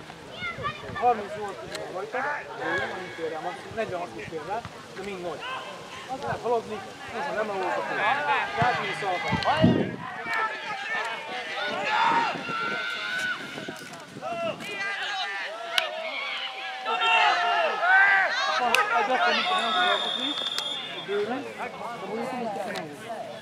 38 km rajta, annyi férrel, 46 férrel, de mind nagy. Az lehet haladni, nézd, nem alulok a fél. Látni szalkat. Egy akkor mikor nem tudod alkotni, a bőven, de mondjuk nem kell nem.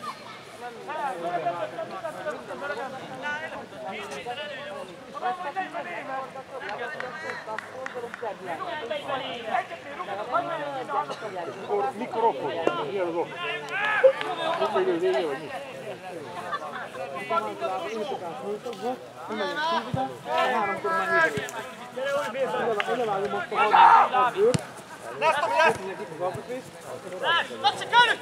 Mikor okkor? Mi az ok? Mikor idő vége vagy mi? Utána általában éjszakán föltokba, kimegyek szívida, a 3-kor már hívjuk. Elevágom azt a 36 bőrt, kötények itt az alkatrészt. Laci, körül!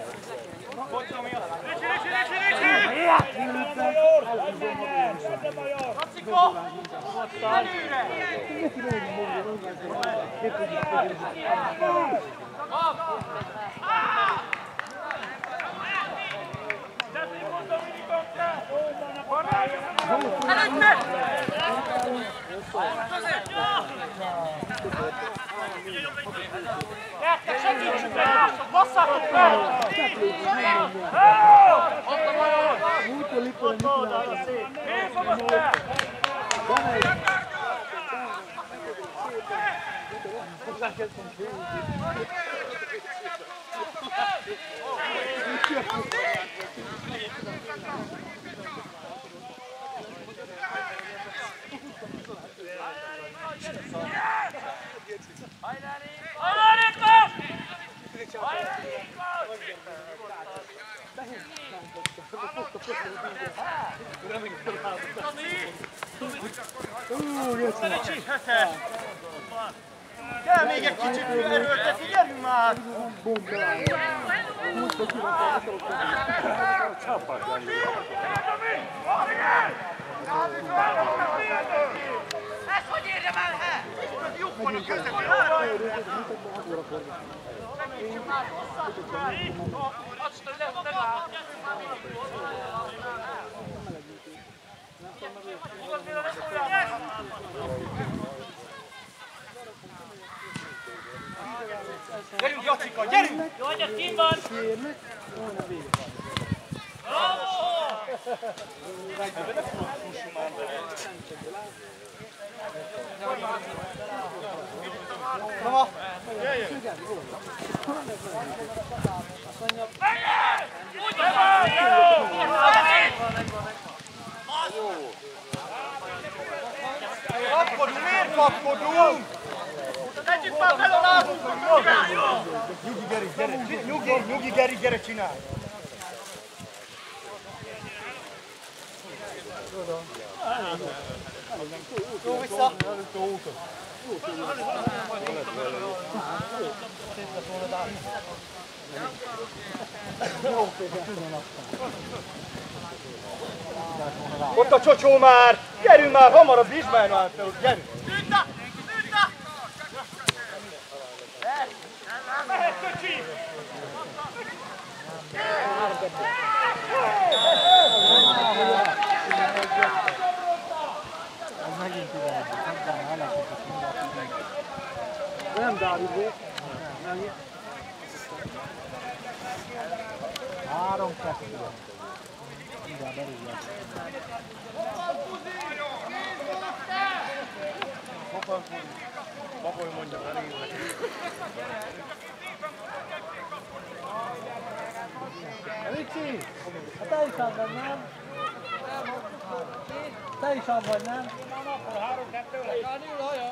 Lacikó! Előre! Előtte! Gyertek, segítsük meg mások, basszátok fel! Múltkor Lipponen mit csináltam? Én fogod fel! Kell még egy kicsit erőltetni, gyerünk már! Ez hogy érjem el, he? Jók van a közepén! Gyerünk, Jacika, gyerünk! Jó, hogy ez kint van! Bravo! Bravo! Úgy van! Kapkodunk, miért kapkodunk? Együtt már belolázunk, hogy Nyugi, Geri, gyere! Nyugi, Geri, gyere, csinálj! Jó, vissza! Ott a csocsó már! Gyerünk már, hamarabb Ismár már! Gyerünk! Szűnta! Szűnta! Mehet, köcsi! Ez megint ide, aztán elesett mindent. Nem Dávid volt. Nem. 3-2. Mindjárt berúgják. Bagoly mondja, elég. Ricsi! Hát te is ad vagy, nem? Te is ad vagy, nem? Akkor 3-2 lesz. Jani ül, haja!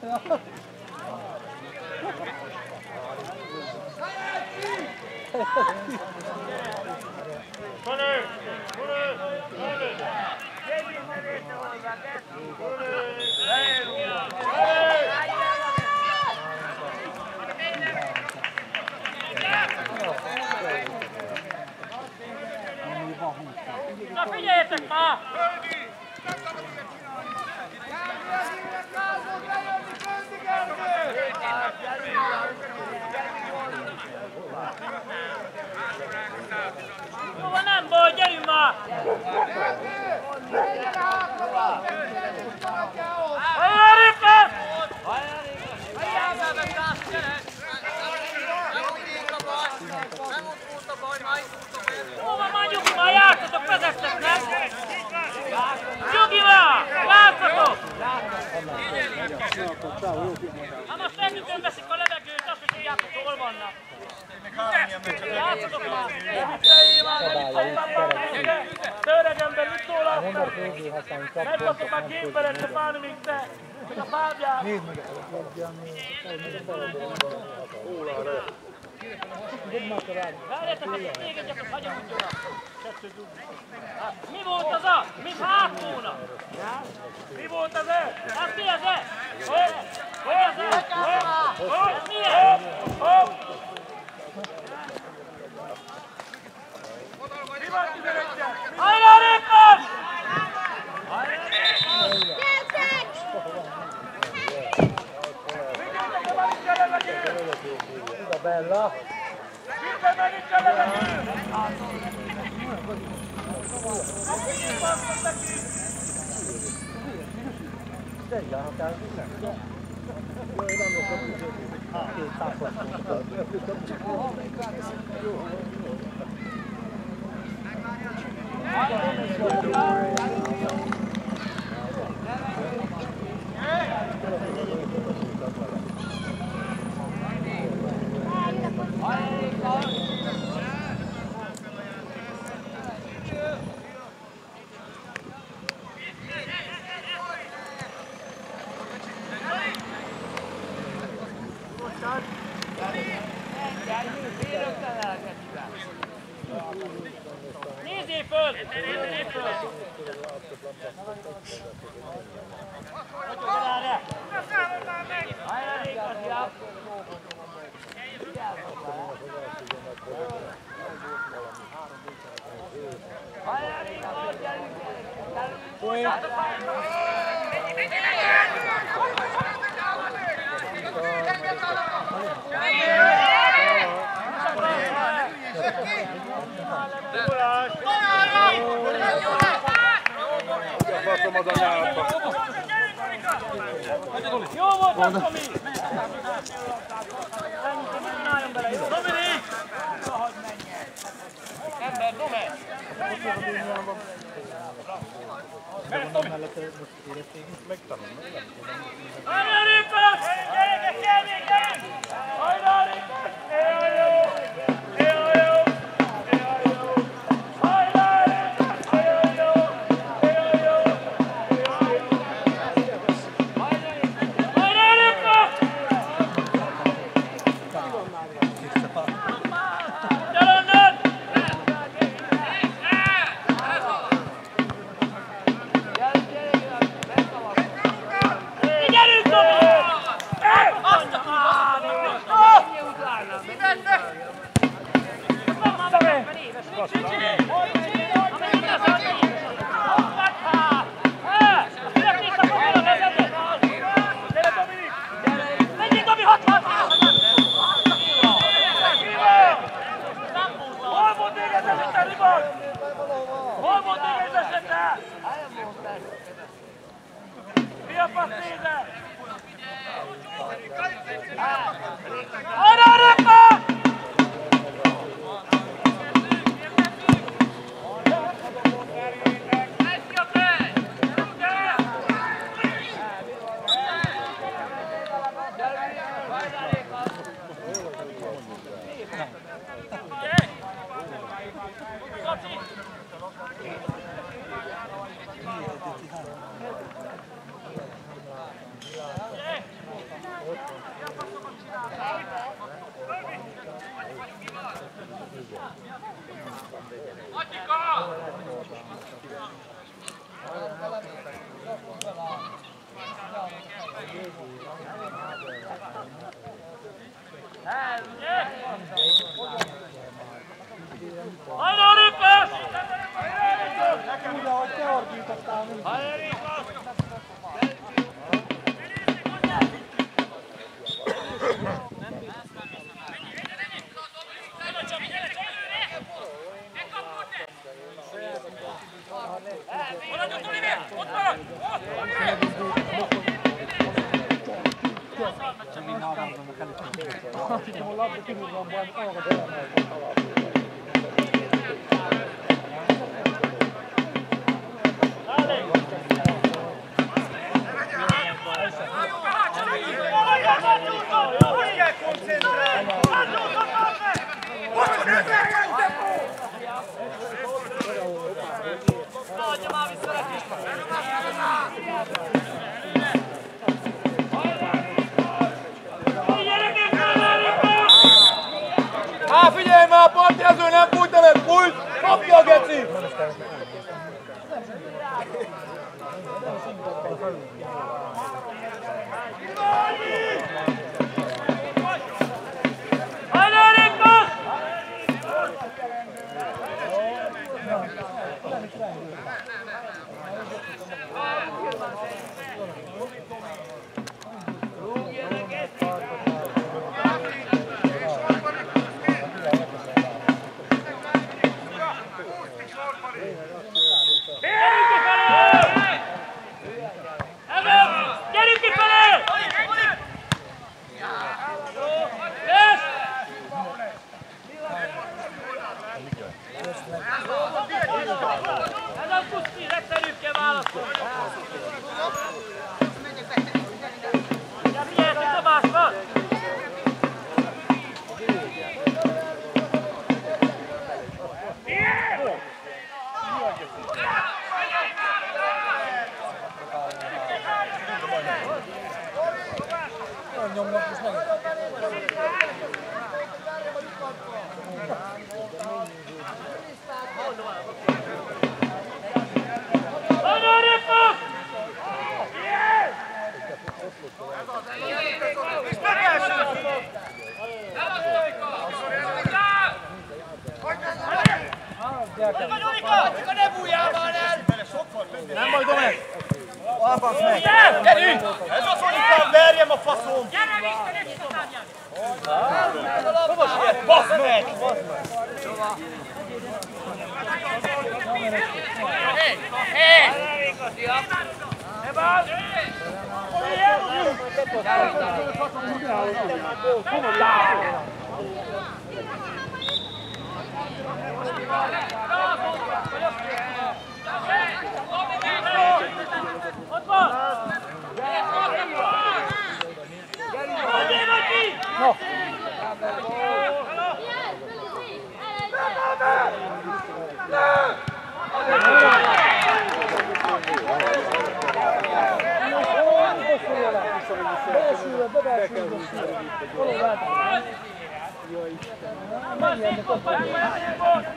Konő! Konő! Konő! Na figyeljetek már! Jó, nem baj, gyerünk már! Hajrá, hova mondjuk, már játszatok, vezettek, nem? Nyugi már! Játszatok! Hát most nekünk veszik a levegőt, azt is tudjátok, hol vannak. Játszatok már! Te öreg ember, mit szól aztán? Megbatok a gépelet, se pálni, mint te! Meg a fábját! Nézd meg! Várjátok, hogy még egyet, hogy hagyomudjonak! Mi volt az a? Mint hátul? Mi volt az e? Hát mi az e? Hogy az e? Ez milyen? Hajrá, Rékon! Bella! Jó volt az, Tomi! Nem álljon bele, jó? Dominik! Ember, Domer! Mert Tomi! Hajrá, Répa! Gyerekek, kell még, gyerünk! Hajrá, Répa! Figyelj már, partjázó, nem fújta meg, fújt! Kapja a geci! Nyomnak, és meg. Ez az, hogy inkább verjem a faszom! Gyere vissza, ne csinálják! Basz meg! Ott van! No. Belsőre, bebelsőre. Való látni. Jaj, Istenem. Menjenek a padlóra.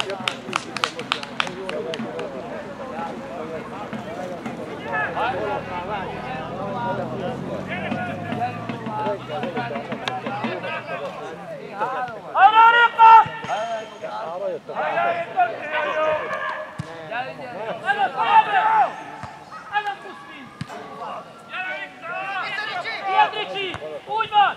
Úgy van!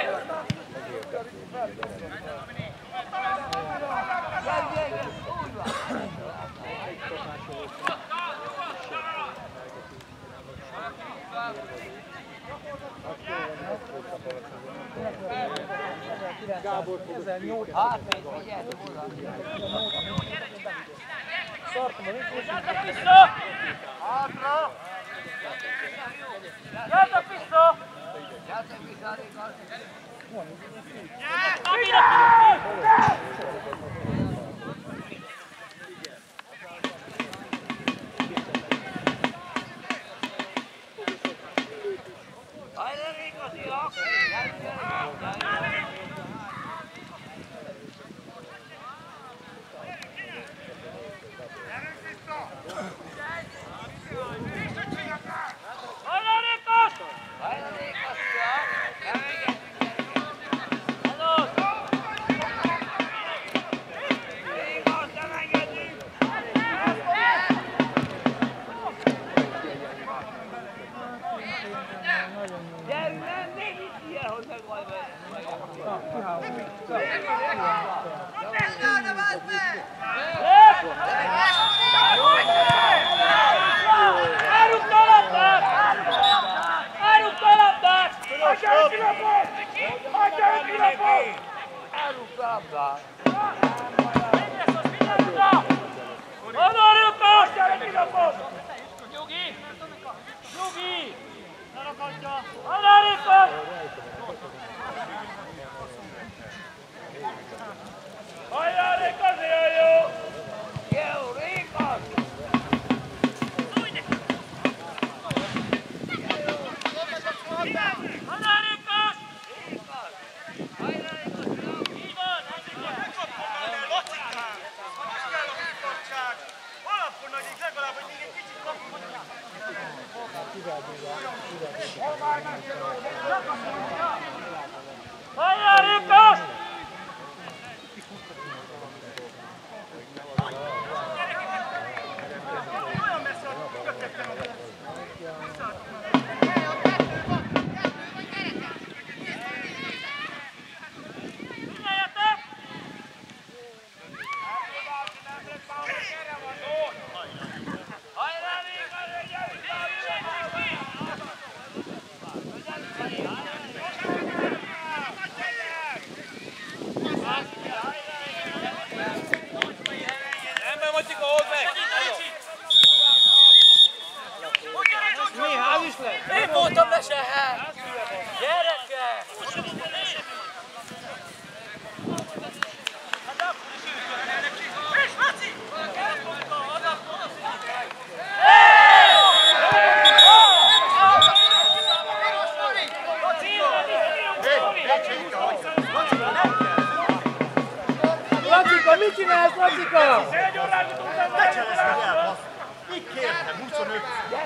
Gábor fog 1008. Hát még figyelj, oda. Szartom a infót. Játok vissza! Hátra! Játok vissza! Játék vissza, igaz. Amire tudok! Hajrá, igaziak! Hajrá, Rékos! Hajrá, igaziak! Hello! Igaz, nem engedjük! Gyerünk, nem, még itt ilyen, hogy megvan Elrúgta a labdát! Elrúgta a labdát! Hagyjál ki lapot! Hagyjál ki lapot! elrúgta a labdát. Oda, Rékos! Hagyjál ki lapot! Nyugi! Nyugi! Oda, Rékos! Hagyjál Rékos, olyan jó! Jó, Rékos! Oda, Rékos! Hajrá, igaziak! Így van! Lacikám! Most kell a biztonság! Alapul nagyik legalább, hogy még egy kicsit kapunk. Hajrá, Rékos! Olyan messze, hogy kötettem a Figyeljetek! Hajrá, Rékos! Ember Matyika, hold meg! Mi, ház is lesz? Én voltam lesehez! Gyerekek! Lacika, mit csinálsz, Lacika? Ne cseleszkedj el, basz! Így kértem, 25.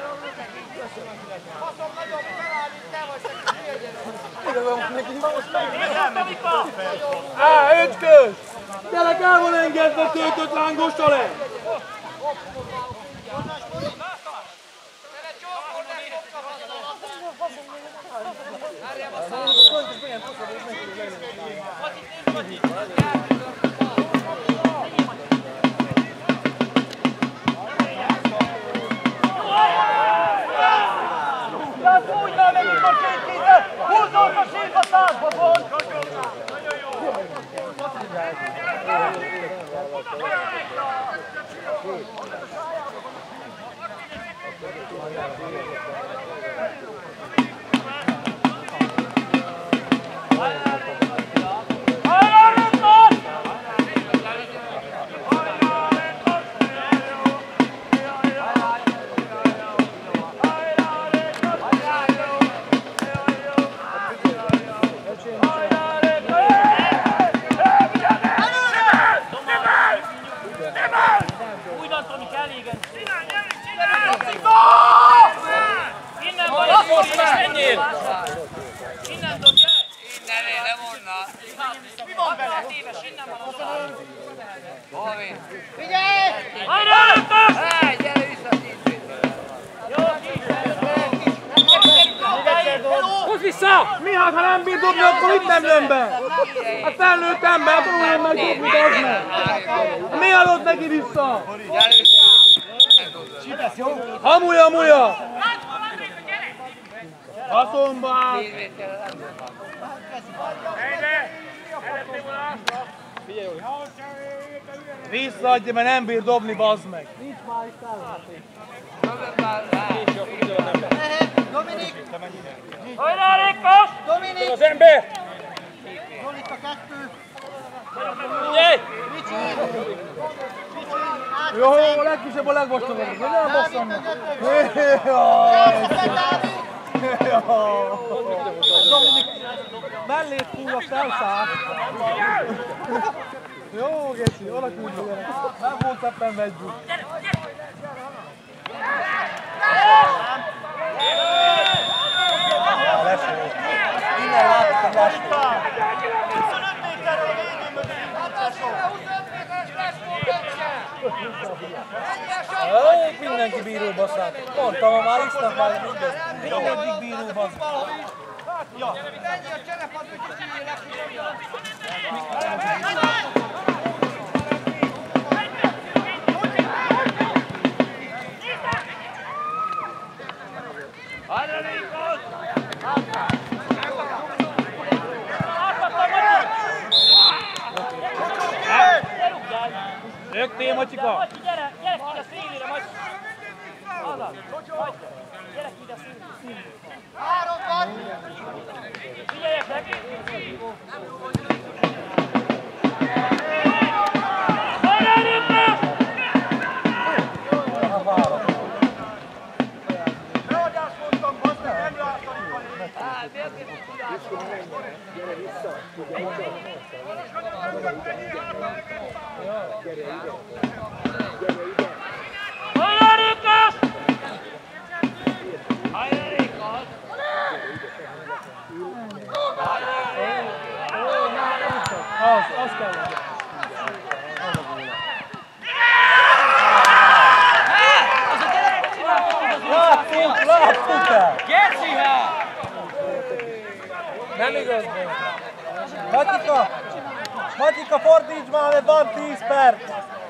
Á, öcskös! Gyerek, el van engedve töltött lángosra le! Fújjál meg itt a két kézzel! Húzzon a sírba százba, pont! Innen dobja! Innen, nem onnan! Mi van vele? Hovin? Figyelj! Hely, gyere vissza 10 méterre! Hozd vissza! Mi hát, ha nem bír dobni, akkor itt nem jön be! Hát felnőtt ember, tanuljon meg dobni, az meg! Mi adod neki vissza? Gyere vissza! Hamuja! Haszonba áll! 10 méterre nem dobnak. Visszaadja, mert nem bír dobni, bazd meg! Dobjad már rá! Dominik! Hajrá, Rékos! Dominik! Az ember! Zolika 2! Figyelj! Ricsi! Jó, a legkisebb a legvastagabb, de nem basszam meg! Dominik, mellét fúrva felszáll! Jó, Geci, alakulj gyerek! Nem volt ebben vegyük! Leső! Innen láttam leső! 25 méterre a végén mögött! Ó, mindenki bíró baszát! Mondtam, ha már isznak már mindegyik bíró basz! Ennyi a cserepad, hogy kicsinyélek! Arra Rékos! Rögtél, Macsika! Macsi, gyere ki ide szélére, Macsi! Azaz, gyere ki ide szélére! 3 van! Figyeljetek! Hajrá, Rékos! Leadást mondtam, bazd meg, nem látani van! Hát, miért nem tudás? Hajrá, Rékos! Hajrá Rékos! Az kell legyen. Láttunk el! Geci, hát! Nem igaz, Matyika, fordíts már, mert van 10 perc!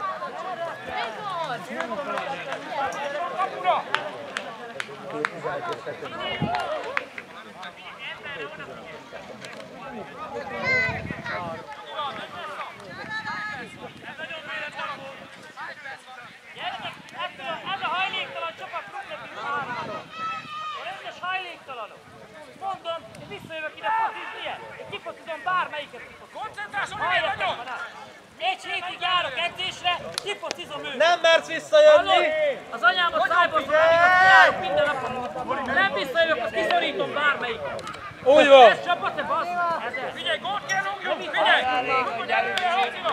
Ez a hajléktalan csapat problémű hárára. A rendes hajléktalanok. Mondom, én visszajövök ide focizni, én kifocizom bármelyiket. Koncentrásom, miért vagyok? 4 hétig járok edzésre, kifocizom őket. Nem mersz visszajönni! Hallod? Az anyámat szájban fogom, azt járok minden napon. Nem visszajövök, azt kiszorítom bármelyiket. Úgy van! Ez csapat, te bassz! Figyelj, gólt kell rúgjunk! Figyelj! Hajrá Rékos, gyere vissza!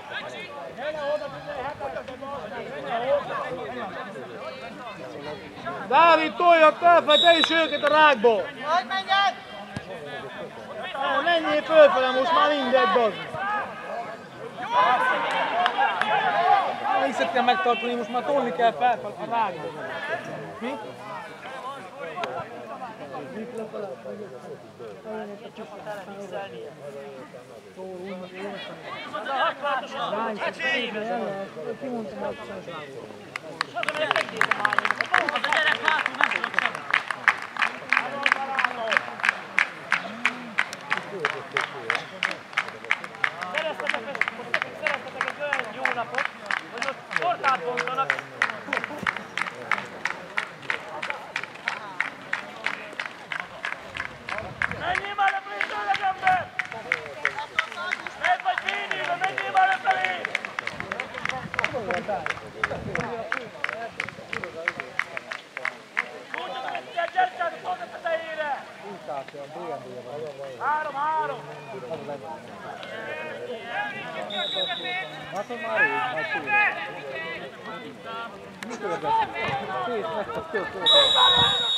Dávid, toljad felfele, te is őket a rákból! Majd menjen! Menjél fölfele, most már mindegy, bazd! Nem hiszed kell megtartani, most már tolni kell felfele a rákból. Mi? Kimondtam, hogy sem. És azon, hogy megnézem állni. Az a gyerek hátul nem tudok sem. Szereztetek egy olyan jó napot, hogy ott portát bontanak. Menjél már lefelé tőleg, ember! Meg vagy védőbe, menjél már lefelé! Múltad a mindjárt, gyertek a pont a tetejére! 3-3! Látod már ő, majd tőle. Mikor beszél? Két megkap tőle.